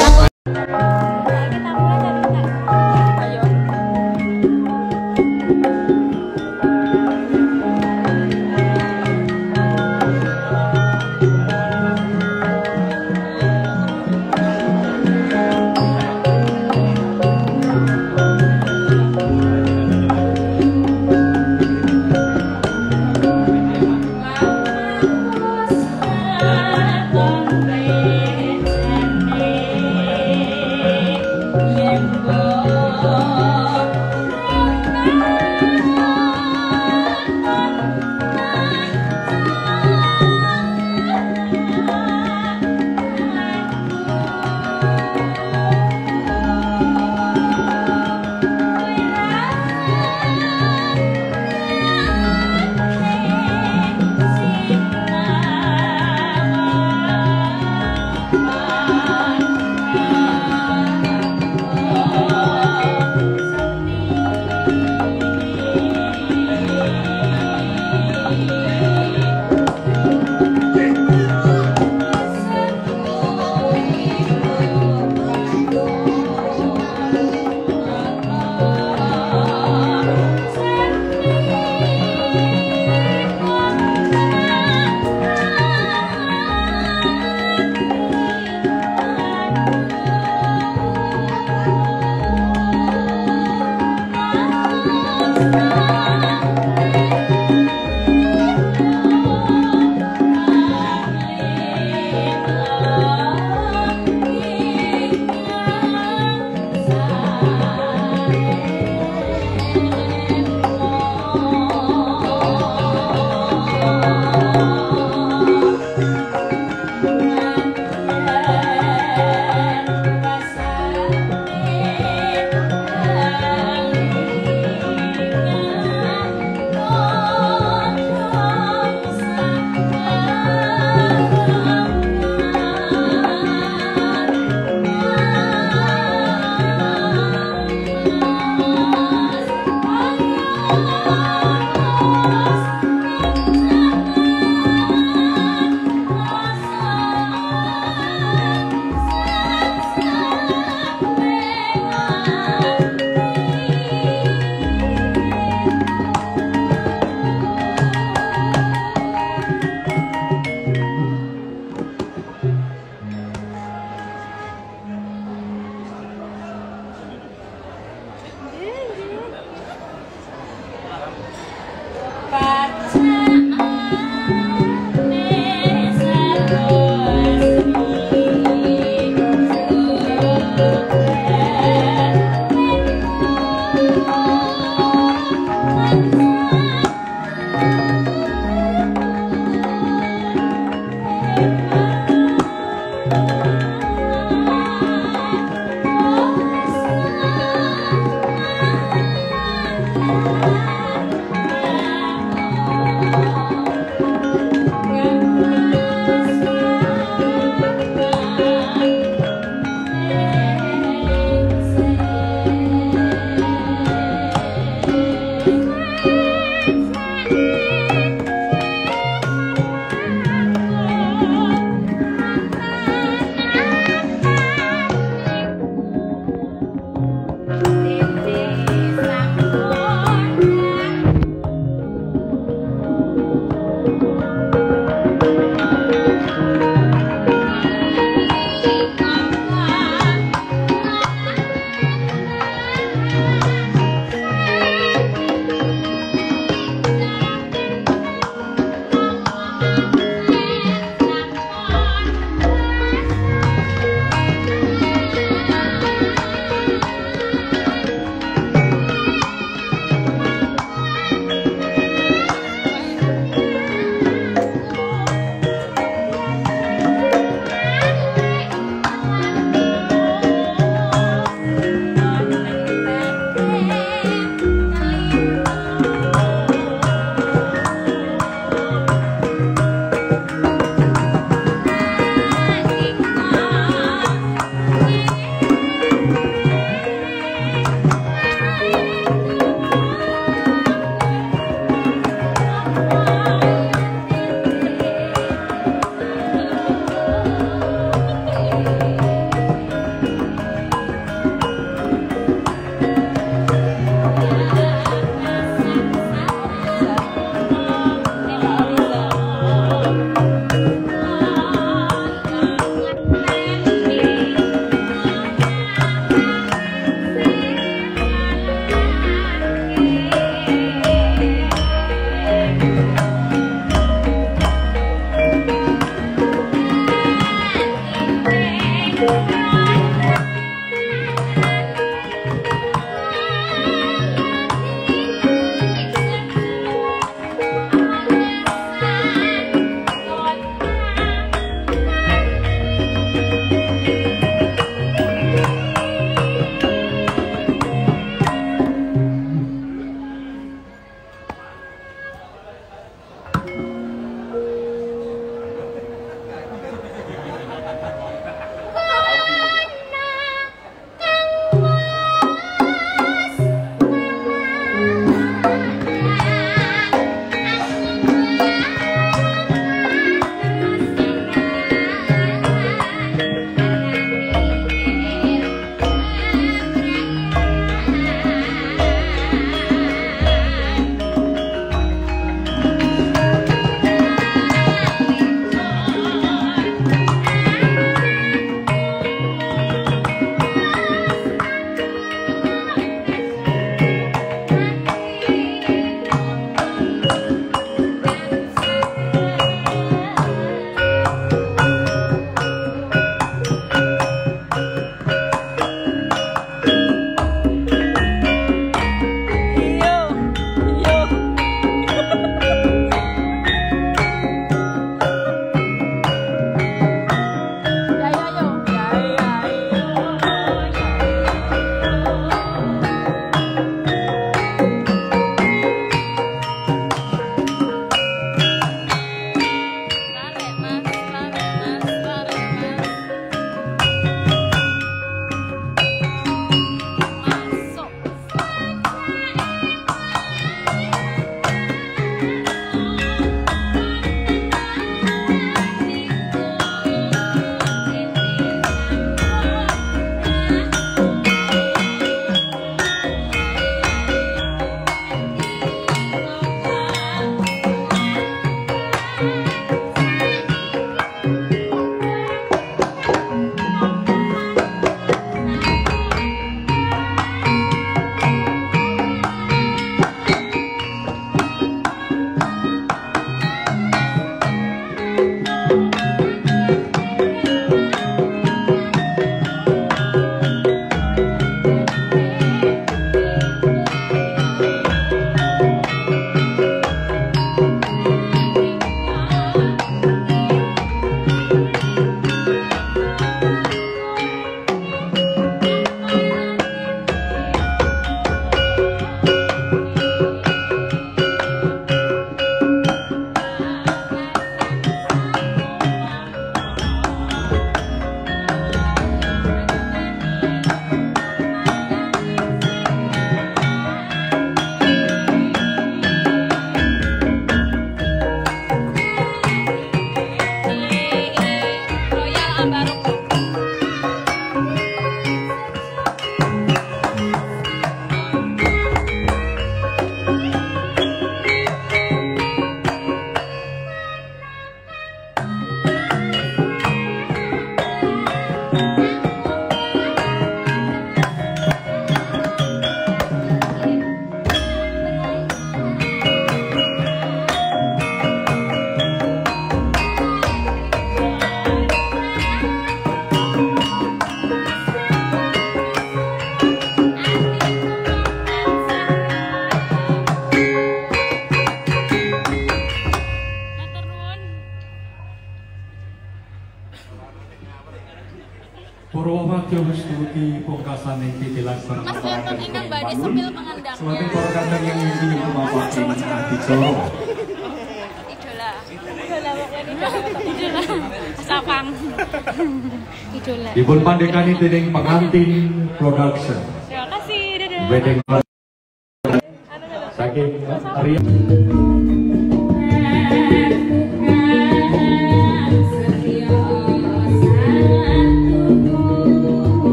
[SPEAKER 4] ugi pungkasan iki dilaksanakan
[SPEAKER 1] Mas Tonton inang badhe sepil mengandangnya.
[SPEAKER 4] Suatu program yang inti Bapak Adico.
[SPEAKER 1] Idola. Idola pokoknya idola. Sapang. Idola.
[SPEAKER 4] Dipun pandekani dening pengantin production.
[SPEAKER 1] Terima kasih. Dadah.
[SPEAKER 4] Wedding saking Ria.